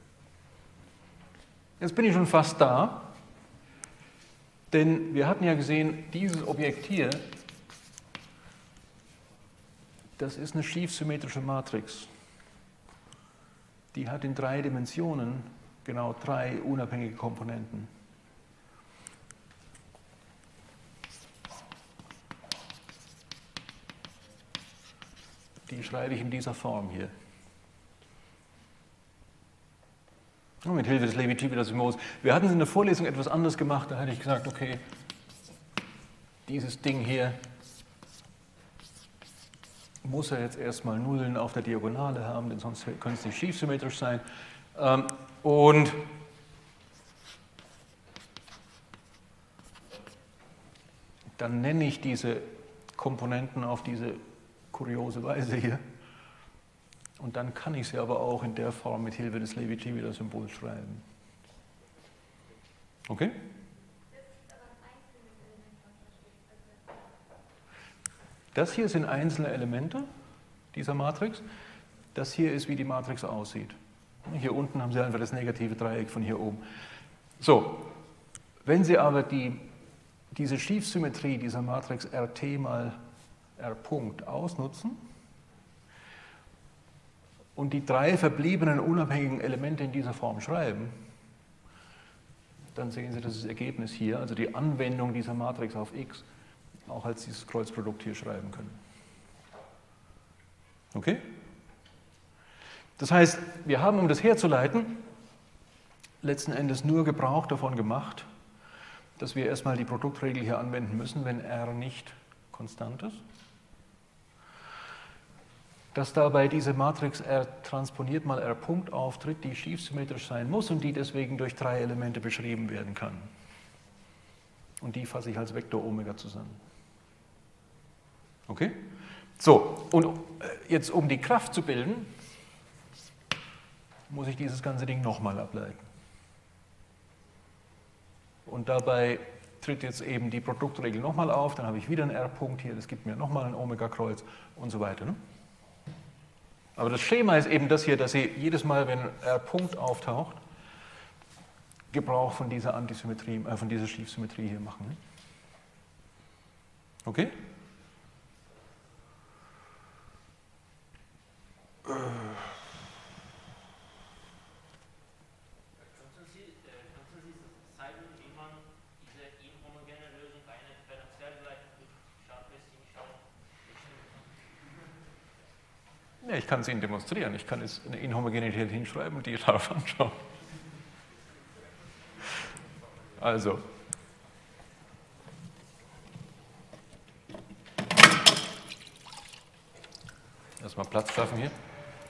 Jetzt bin ich schon fast da, denn wir hatten ja gesehen, dieses Objekt hier, das ist eine schiefsymmetrische Matrix. Die hat in 3 Dimensionen genau 3 unabhängige Komponenten. Die schreibe ich in dieser Form hier. Und mit Hilfe des Levi-Civitas-Symbol. Wir hatten es in der Vorlesung etwas anders gemacht. Da hatte ich gesagt, okay, dieses Ding hier muss er jetzt erstmal Nullen auf der Diagonale haben, denn sonst könnte es nicht schiefsymmetrisch sein. Und dann nenne ich diese Komponenten auf diese kuriose Weise hier. Und dann kann ich sie aber auch in der Form mit Hilfe des Levi-Civitas-Symbols schreiben. Okay? Das hier sind einzelne Elemente dieser Matrix. Das hier ist, wie die Matrix aussieht. Hier unten haben Sie einfach das negative Dreieck von hier oben. So, wenn Sie aber diese Schiefsymmetrie dieser Matrix RT mal R Punkt ausnutzen und die 3 verbliebenen unabhängigen Elemente in dieser Form schreiben, dann sehen Sie, dass das Ergebnis hier, also die Anwendung dieser Matrix auf X, auch als dieses Kreuzprodukt hier schreiben können. Okay? Das heißt, wir haben, um das herzuleiten, letzten Endes nur Gebrauch davon gemacht, dass wir erstmal die Produktregel hier anwenden müssen, wenn R nicht konstant ist. Dass dabei diese Matrix R transponiert mal R Punkt auftritt, die schiefsymmetrisch sein muss und die deswegen durch 3 Elemente beschrieben werden kann. Und die fasse ich als Vektor Omega zusammen. Okay? So, und jetzt um die Kraft zu bilden, muss ich dieses ganze Ding nochmal ableiten. Und dabei tritt jetzt eben die Produktregel nochmal auf, dann habe ich wieder einen R-Punkt hier, das gibt mir nochmal ein Omega-Kreuz und so weiter. Ne? Aber das Schema ist eben das hier, dass Sie jedes Mal, wenn R-Punkt auftaucht, Gebrauch von dieser Antisymmetrie, von dieser Schiefsymmetrie hier machen. Ne? Okay? Könnten Sie zeigen, wie man diese inhomogene Lösung einer Differentialgleichung mit Chartwesting schauen? Ja, ich kann es Ihnen demonstrieren. Ich kann jetzt eine Inhomogenität hinschreiben und die darauf anschauen. Also. Erstmal Platz schaffen hier.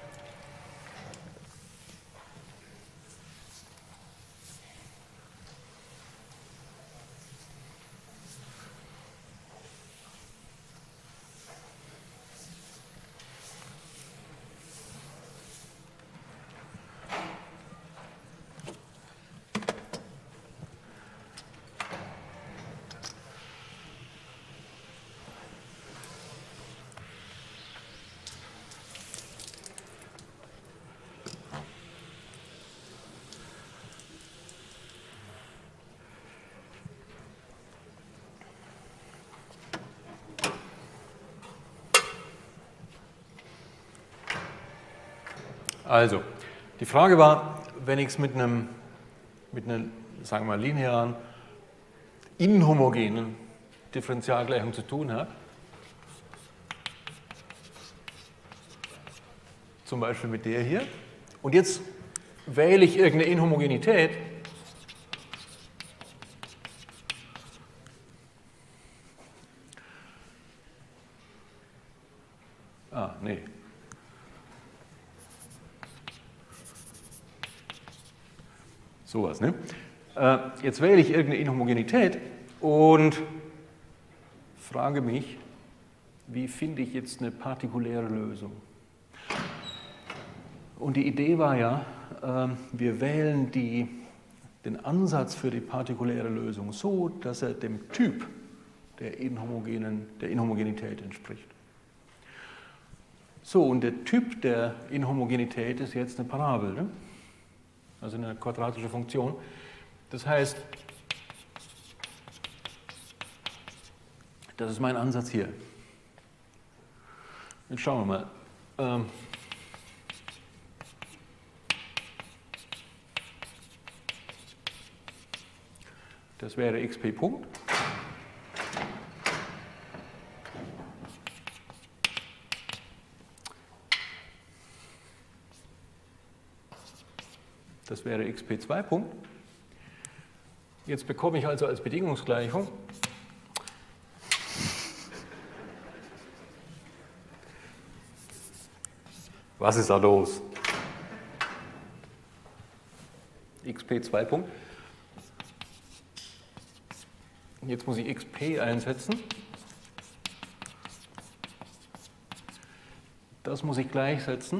Also, die Frage war, wenn ich es mit einer, sagen wir mal, linearen, inhomogenen Differentialgleichung zu tun habe, zum Beispiel mit der hier, und jetzt wähle ich irgendeine Inhomogenität, nee. Sowas, ne? Jetzt wähle ich irgendeine Inhomogenität und frage mich, wie finde ich jetzt eine partikuläre Lösung? Und die Idee war ja, wir wählen den Ansatz für die partikuläre Lösung so, dass er dem Typ der Inhomogenität entspricht. So, und der Typ der Inhomogenität ist jetzt eine Parabel, ne? Also eine quadratische Funktion. Das heißt, das ist mein Ansatz hier. Jetzt schauen wir mal. Das wäre xp Punkt. Das wäre xp2 Punkt. Jetzt bekomme ich also als Bedingungsgleichung was ist da los? xp2 Punkt. Jetzt muss ich xp einsetzen. Das muss ich gleichsetzen.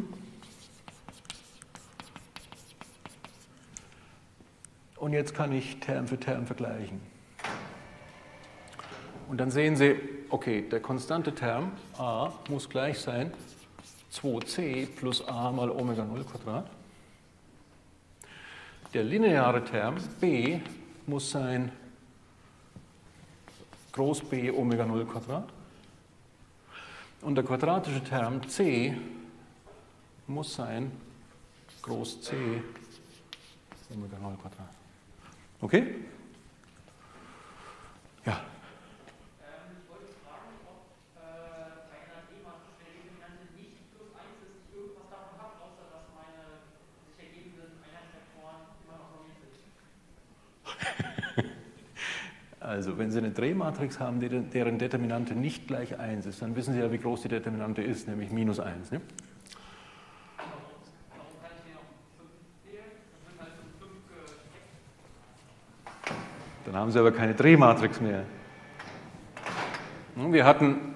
Und jetzt kann ich Term für Term vergleichen. Und dann sehen Sie, okay, der konstante Term a muss gleich sein 2c plus a mal Omega 0 Quadrat. Der lineare Term b muss sein Groß B Omega 0 Quadrat. Und der quadratische Term c muss sein Groß C Omega 0 Quadrat. Okay? Ja. Ich wollte fragen, ob bei einer D-Matrix der Determinante nicht plus 1 ist, ich irgendwas davon habe, außer dass meine sich ergebenden Einheitsvektoren immer noch normiert sind. Also, wenn Sie eine Drehmatrix haben, deren Determinante nicht gleich 1 ist, dann wissen Sie ja, wie groß die Determinante ist, nämlich minus 1. Ne? Warum kann ich hier noch 5 wählen? Das sind halt so 5 Dann haben Sie aber keine Drehmatrix mehr. Wir hatten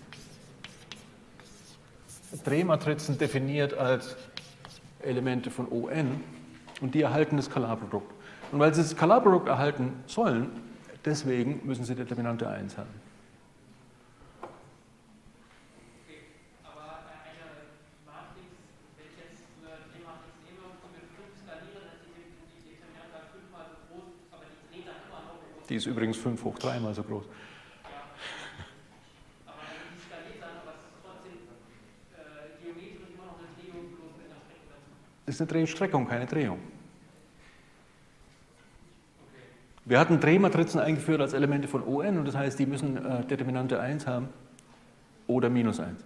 Drehmatrizen definiert als Elemente von ON und die erhalten das Skalarprodukt. Und weil sie das Skalarprodukt erhalten sollen, deswegen müssen sie Determinante 1 haben. Okay, aber eine Matrix, wenn ich jetzt eine Drehmatrix nehme und mit 5 skaliere, dann ist die Determinante 5-mal so groß, aber die dreht dann immer noch groß. Die ist übrigens 5 hoch 3 mal so groß. Ja. Aber die skaliert dann, aber es ist trotzdem geometrisch immer noch eine Drehung bloß mit einer Strecke dazu. Das ist eine Drehstreckung, keine Drehung. Wir hatten Drehmatrizen eingeführt als Elemente von ON und das heißt, die müssen Determinante 1 haben oder minus 1.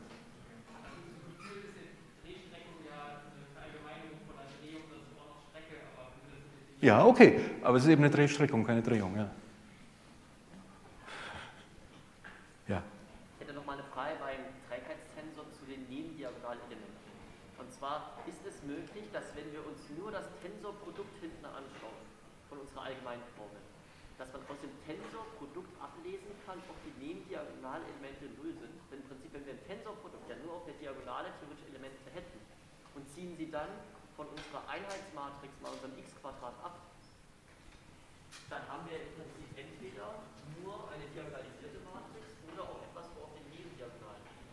Ja, okay, aber es ist eben eine Drehstreckung, keine Drehung. Ja. Ja. Ich hätte noch mal eine Frage beim Trägheitstensor zu den Nebendiagonalelementen. Und zwar ist es möglich, dass wenn wir uns nur das Tensorprodukt hinten anschauen, von unserer allgemeinen Formel, dass man aus dem Tensorprodukt ablesen kann, ob die Nebendiagonalelemente 0 sind. Denn im Prinzip, wenn wir ein Tensorprodukt ja nur auf der Diagonale theoretisch Elemente hätten und ziehen sie dann von unserer Einheitsmatrix mal unserem x-Quadrat ab, dann haben wir im Prinzip entweder nur eine diagonalisierte Matrix oder auch etwas, wo auf den Nebendiagonalen liegt.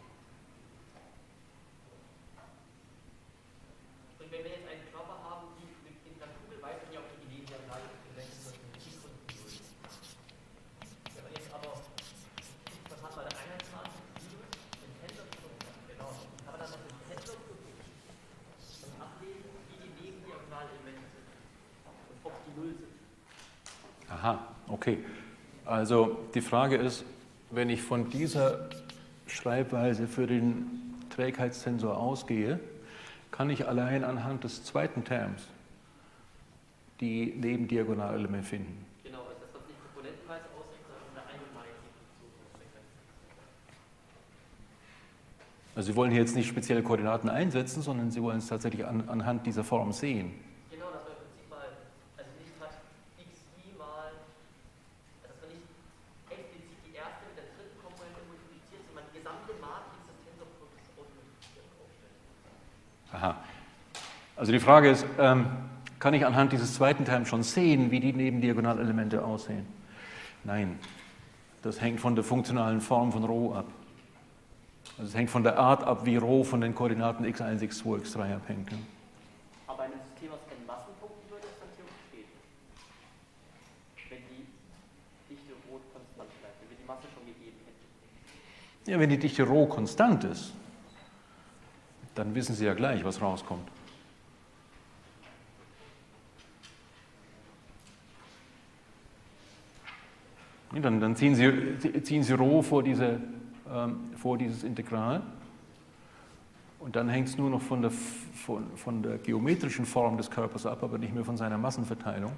Und wenn wir jetzt einen Körper haben, die in der Kugel weiß man ja, ob die Nebendiagonale Elemente sind, wenn man jetzt aber x-Quadrat bei der Einheitsmatrix minus den Tensorprodukt, genau, aber dann noch den Tensorprodukt ablesen, wie die Nebendiagonalelemente sind und ob die 0 sind. Aha, okay. Also die Frage ist, wenn ich von dieser Schreibweise für den Trägheitstensor ausgehe, kann ich allein anhand des zweiten Terms die Nebendiagonalelemente finden. Genau, also das wird nicht komponentenweise ausrechnen, sondern eine allgemeine Definition. Also Sie wollen hier jetzt nicht spezielle Koordinaten einsetzen, sondern Sie wollen es tatsächlich anhand dieser Form sehen. Genau, dass man im Prinzip mal, also nicht hat xi mal, dass man nicht explizit die erste mit der dritten Komponente multipliziert, sondern die gesamte Matrix des Tensorprodukts ausmultipliziert aufstellt. Aha. Also die Frage ist, kann ich anhand dieses zweiten Terms schon sehen, wie die Nebendiagonalelemente aussehen? Nein. Das hängt von der funktionalen Form von Rho ab. Also es hängt von der Art ab, wie Rho von den Koordinaten x1, x2, x3 abhängt. Aber in einem System aus n Massenpunkten würde es dann theoretisch gehen. Wenn die Dichte Rho konstant bleibt, wenn wir die Masse schon gegeben hätten. Ja, wenn die Dichte Rho konstant ist, dann wissen Sie ja gleich, was rauskommt. Dann ziehen Sie Rho vor dieses Integral und dann hängt es nur noch von der geometrischen Form des Körpers ab, aber nicht mehr von seiner Massenverteilung.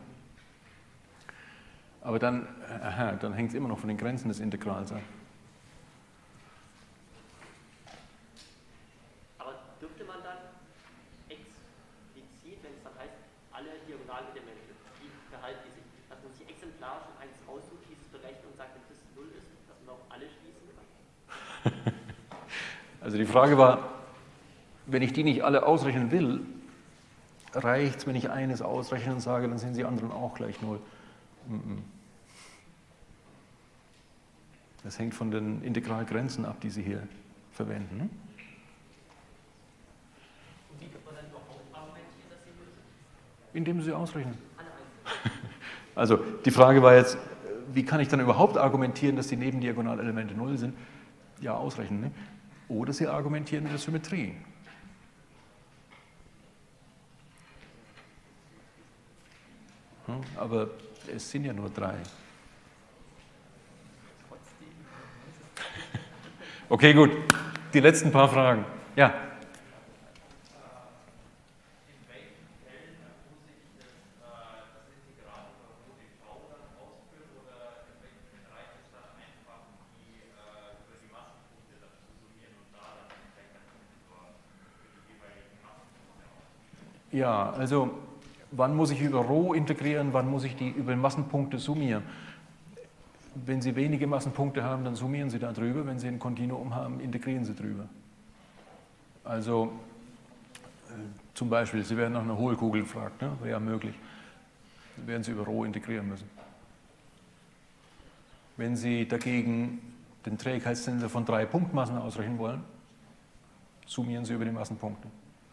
Aber dann hängt es immer noch von den Grenzen des Integrals ab. Aber dürfte man dann explizit, wenn es dann heißt, alle Diagonalelemente, die verhalten sich, dass man sich exemplarisch eins raussucht, dieses berechnet und sagt, wenn das 0 ist, dass man auch alle schließen kann? Also die Frage war, wenn ich die nicht alle ausrechnen will, reicht es, wenn ich eines ausrechne und sage, dann sind die anderen auch gleich 0. Das hängt von den Integralgrenzen ab, die Sie hier verwenden. Und wie kann man dann überhaupt argumentieren, dass sie 0 sind? Indem Sie ausrechnen. Alle einzeln. Also die Frage war jetzt, wie kann ich dann überhaupt argumentieren, dass die Nebendiagonalelemente 0 sind? Ja, ausrechnen. Ne? Oder Sie argumentieren mit der Symmetrie. Aber es sind ja nur 3. Okay, gut. Die letzten paar Fragen. Ja. In welchen Fällen muss ich das Integral über Rho dv dann ausführen oder in Ja, also wann muss ich über Rho integrieren, wann muss ich die über Massenpunkte summieren? Wenn Sie wenige Massenpunkte haben, dann summieren Sie da drüber. Wenn Sie ein Kontinuum haben, integrieren Sie drüber. Also zum Beispiel, Sie werden nach einer Hohlkugel gefragt, ne? Wäre ja möglich. Dann werden Sie über Rho integrieren müssen. Wenn Sie dagegen den Trägheitstensor von 3 Punktmassen ausrechnen wollen, summieren Sie über die Massenpunkte.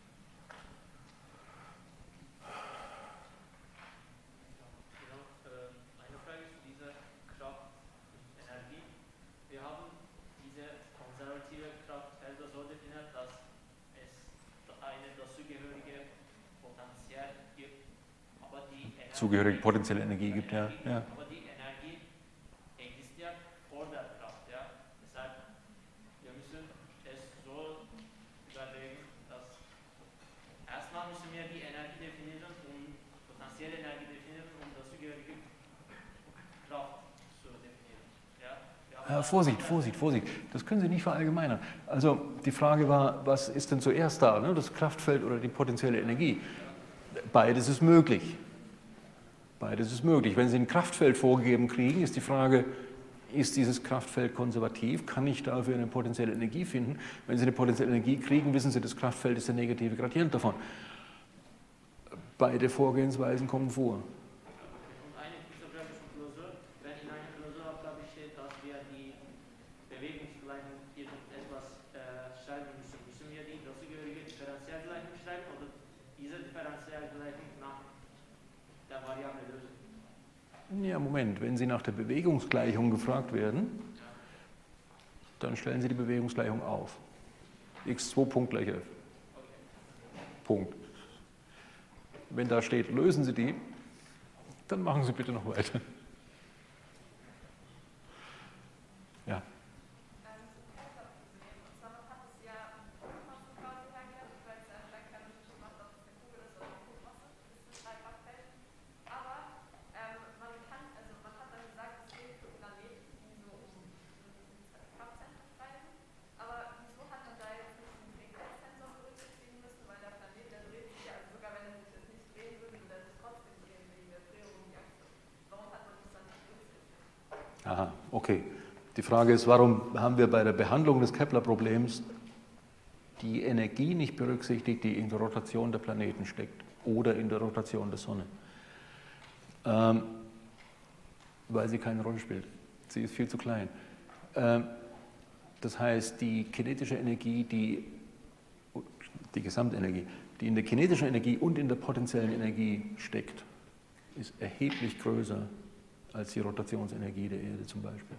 Eine Frage zu dieser Kraft und Energie. Wir haben diese konservative Kraftfelder so definiert, dass es eine dazugehörige Potenzial gibt, aber die Energie, Zugehörige potenzielle Energie gibt, ja. aber die Energie existiert vor der Kraft. Ja? Deshalb, wir müssen es so überlegen, dass erstmal müssen wir die Energie definieren und potenzielle Energie definieren, um dazugehörige Kraft zu definieren. Ja? Vorsicht. Das können Sie nicht verallgemeinern. Also die Frage war, was ist denn zuerst da, ne? Das Kraftfeld oder die potenzielle Energie? Beides ist möglich. Beides ist möglich. Wenn Sie ein Kraftfeld vorgegeben kriegen, ist die Frage, ist dieses Kraftfeld konservativ? Kann ich dafür eine potenzielle Energie finden? Wenn Sie eine potenzielle Energie kriegen, wissen Sie, das Kraftfeld ist der negative Gradient davon. Beide Vorgehensweisen kommen vor. Und eine kurze Frage zum Klausur. Wenn in einer Klausuraufgabe steht, dass wir die Bewegungsgleichung irgendetwas schreiben müssen, müssen wir die dazugehörige Differentialgleichung schreiben oder diese Differentialgleichung nach der Variable lösen? Ja, Moment, wenn Sie nach der Bewegungsgleichung gefragt werden, dann stellen Sie die Bewegungsgleichung auf. x2 Punkt gleich f. Punkt. Wenn da steht, lösen Sie die, dann machen Sie bitte noch weiter. Ja. Aha, okay. Die Frage ist, warum haben wir bei der Behandlung des Kepler-Problems die Energie nicht berücksichtigt, die in der Rotation der Planeten steckt oder in der Rotation der Sonne? Weil sie keine Rolle spielt. Sie ist viel zu klein. Das heißt, die kinetische Energie, die Gesamtenergie, die in der kinetischen Energie und in der potenziellen Energie steckt, ist erheblich größer als die Rotationsenergie der Erde zum Beispiel.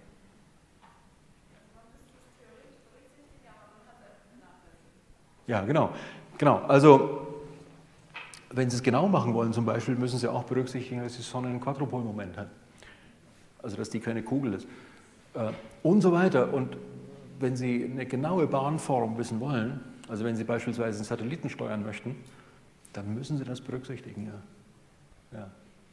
Ja, genau. Also, wenn Sie es genau machen wollen zum Beispiel, müssen Sie auch berücksichtigen, dass die Sonne ein Quadrupolmoment hat. Also, dass die keine Kugel ist. Und so weiter. Und wenn Sie eine genaue Bahnform wissen wollen, also wenn Sie beispielsweise einen Satelliten steuern möchten, dann müssen Sie das berücksichtigen, ja.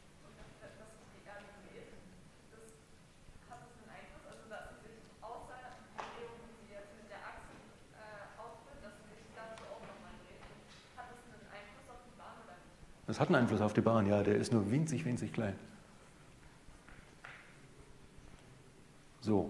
Das hat einen Einfluss auf die Bahn, ja, der ist nur winzig, winzig klein. So.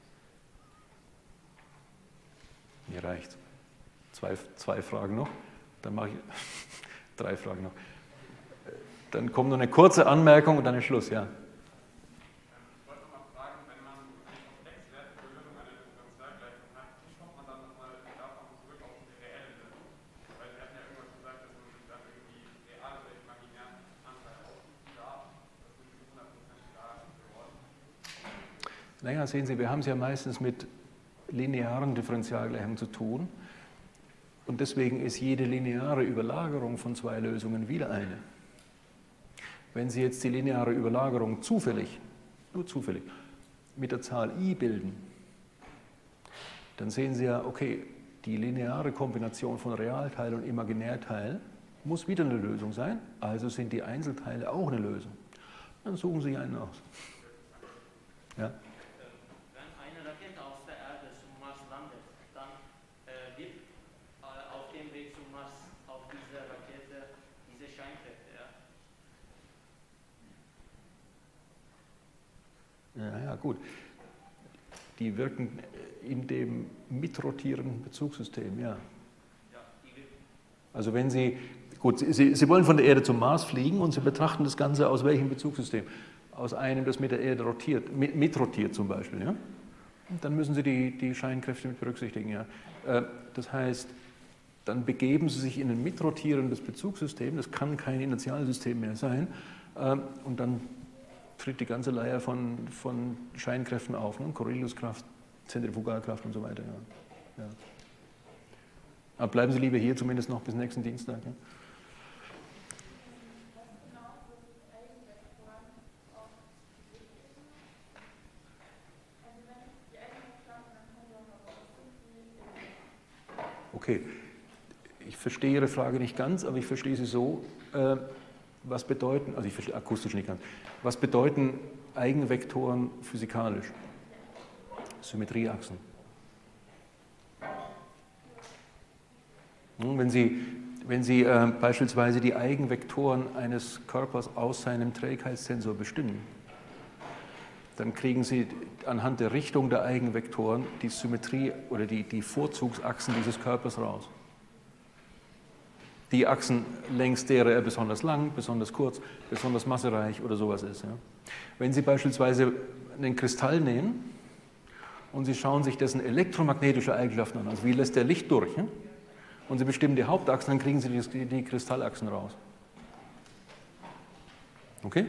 Mir reicht's. Zwei Fragen noch, dann mache ich 3 Fragen noch. Dann kommt noch eine kurze Anmerkung und dann ist Schluss, ja. Ich wollte noch mal fragen, wenn man eine komplexwertige Lösung einer Differentialgleichung hat, wie kommt man dann nochmal davon zurück auf die reelle Lösung? Weil Sie hatten ja irgendwas gesagt, dass man sich dann irgendwie real oder imaginären Anteil aussuchen darf. Das ist nicht 100% klar geworden. Naja, sehen Sie, wir haben es ja meistens mit linearen Differentialgleichungen zu tun. Und deswegen ist jede lineare Überlagerung von 2 Lösungen wieder eine. Wenn Sie jetzt die lineare Überlagerung zufällig, nur zufällig, mit der Zahl i bilden, dann sehen Sie ja, okay, die lineare Kombination von Realteil und Imaginärteil muss wieder eine Lösung sein, also sind die Einzelteile auch eine Lösung. Dann suchen Sie einen aus. Ja? Wenn eine Rakete auf der Erde zum Mars landet, dann wird auf dem Weg zum Mars auf dieser Rakete Ja, gut. Die wirken in dem mitrotierenden Bezugssystem, ja. Also wenn Sie, gut, Sie wollen von der Erde zum Mars fliegen und Sie betrachten das Ganze aus welchem Bezugssystem? Aus einem, das mit der Erde rotiert, mitrotiert zum Beispiel, ja? Und dann müssen Sie die Scheinkräfte mit berücksichtigen, ja. Das heißt, dann begeben Sie sich in ein mitrotierendes Bezugssystem, das kann kein Inertialsystem mehr sein, und dann tritt die ganze Leier von Scheinkräften auf, ne? Corioliskraft, Zentrifugalkraft und so weiter. Ja. Ja. Aber bleiben Sie lieber hier, zumindest noch bis nächsten Dienstag. Ja? Okay, ich verstehe Ihre Frage nicht ganz, aber ich verstehe sie so, was bedeuten, also ich verstehe akustisch nicht ganz, was bedeuten Eigenvektoren physikalisch? Symmetrieachsen. Wenn Sie beispielsweise die Eigenvektoren eines Körpers aus seinem Trägheitstensor bestimmen, dann kriegen Sie anhand der Richtung der Eigenvektoren die Symmetrie oder die Vorzugsachsen dieses Körpers raus. Die Achsen, längs derer er besonders lang, besonders kurz, besonders massereich oder sowas ist. Ja. Wenn Sie beispielsweise einen Kristall nehmen und Sie schauen sich dessen elektromagnetische Eigenschaften an, also wie lässt der Licht durch, ja, und Sie bestimmen die Hauptachsen, dann kriegen Sie die Kristallachsen raus. Okay?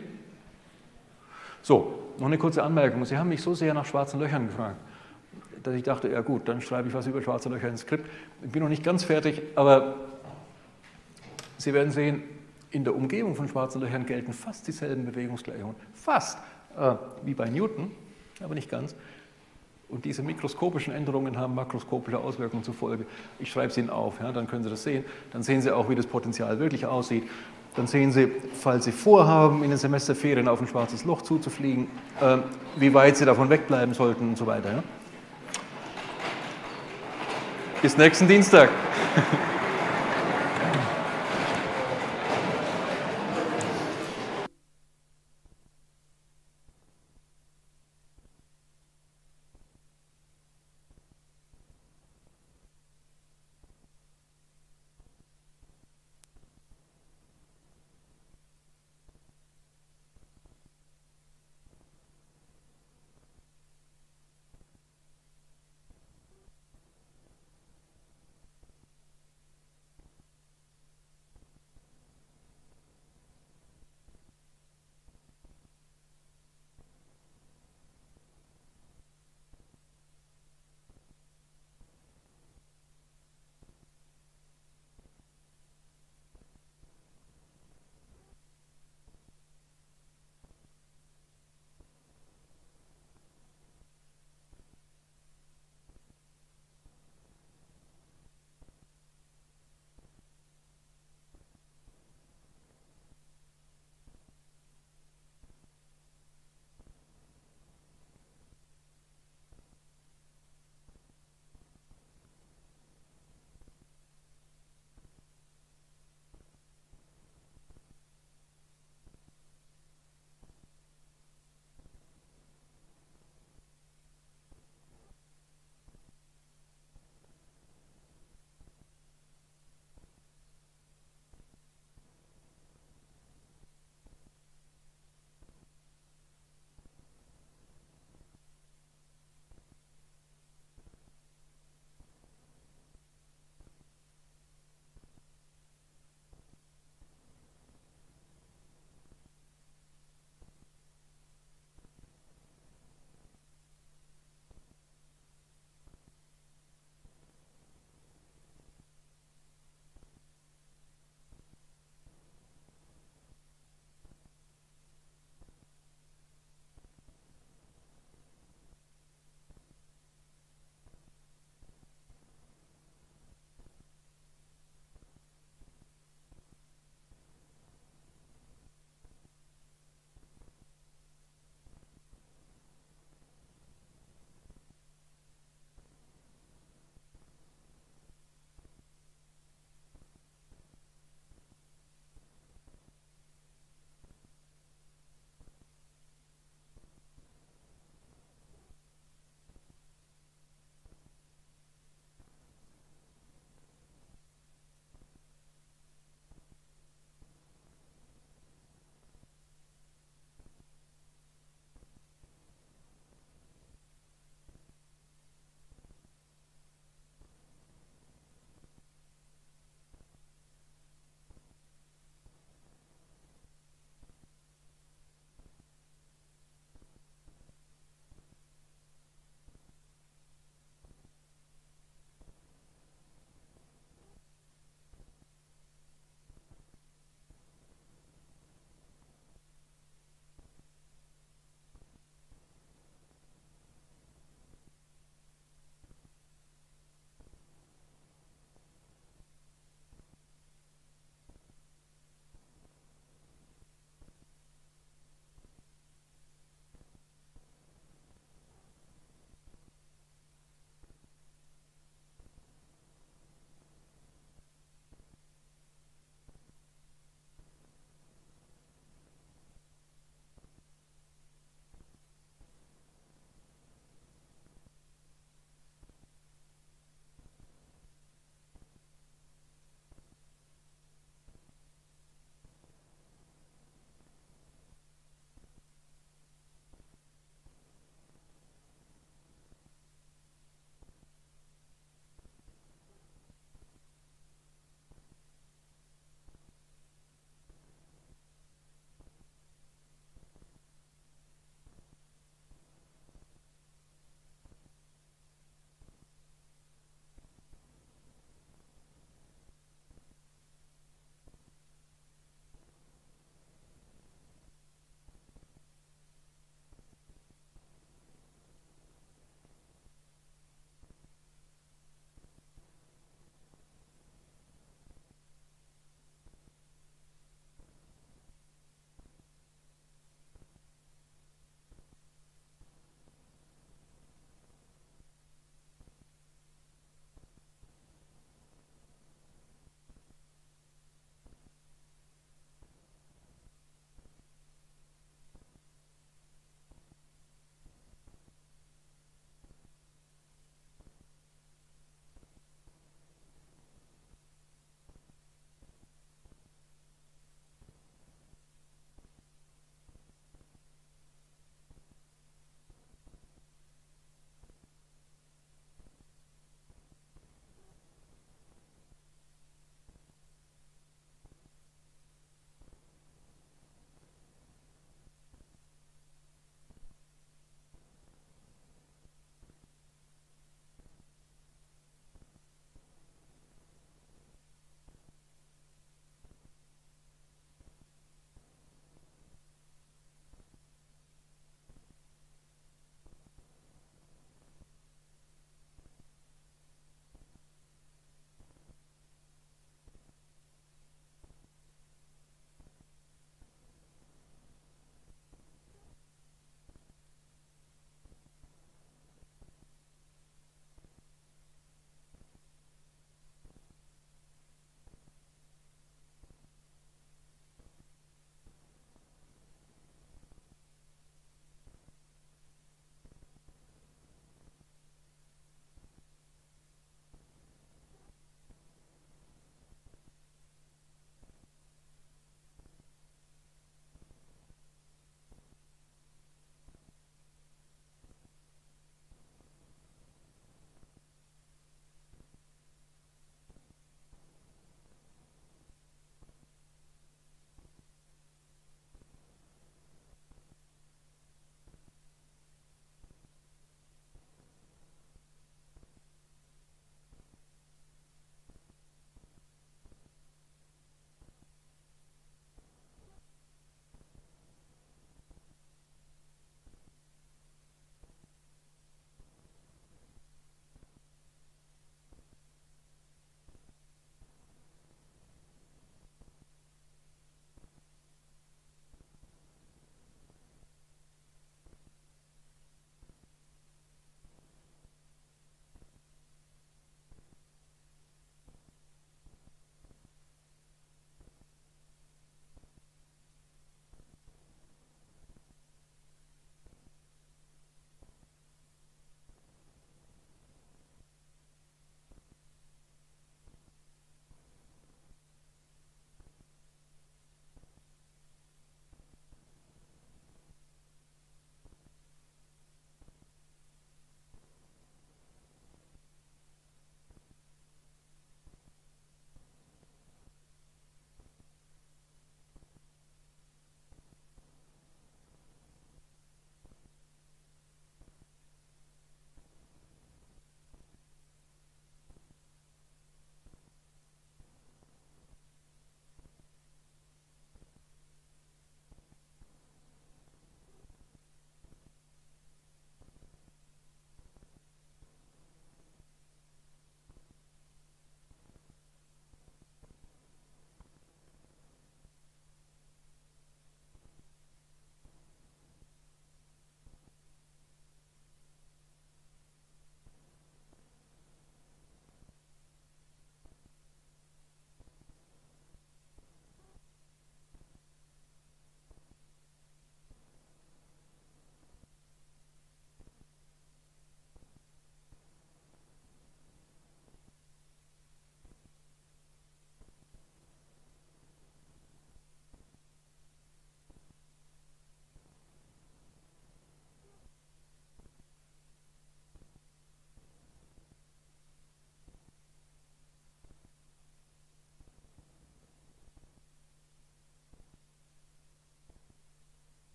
So, noch eine kurze Anmerkung. Sie haben mich so sehr nach schwarzen Löchern gefragt, dass ich dachte, ja gut, dann schreibe ich was über schwarze Löcher ins Skript. Ich bin noch nicht ganz fertig, aber Sie werden sehen, in der Umgebung von schwarzen Löchern gelten fast dieselben Bewegungsgleichungen. Fast, wie bei Newton, aber nicht ganz. Und diese mikroskopischen Änderungen haben makroskopische Auswirkungen zur Folge. Ich schreibe es Ihnen auf, ja, dann können Sie das sehen. Dann sehen Sie auch, wie das Potenzial wirklich aussieht. Dann sehen Sie, falls Sie vorhaben, in den Semesterferien auf ein schwarzes Loch zuzufliegen, wie weit Sie davon wegbleiben sollten und so weiter. Ja. Bis nächsten Dienstag.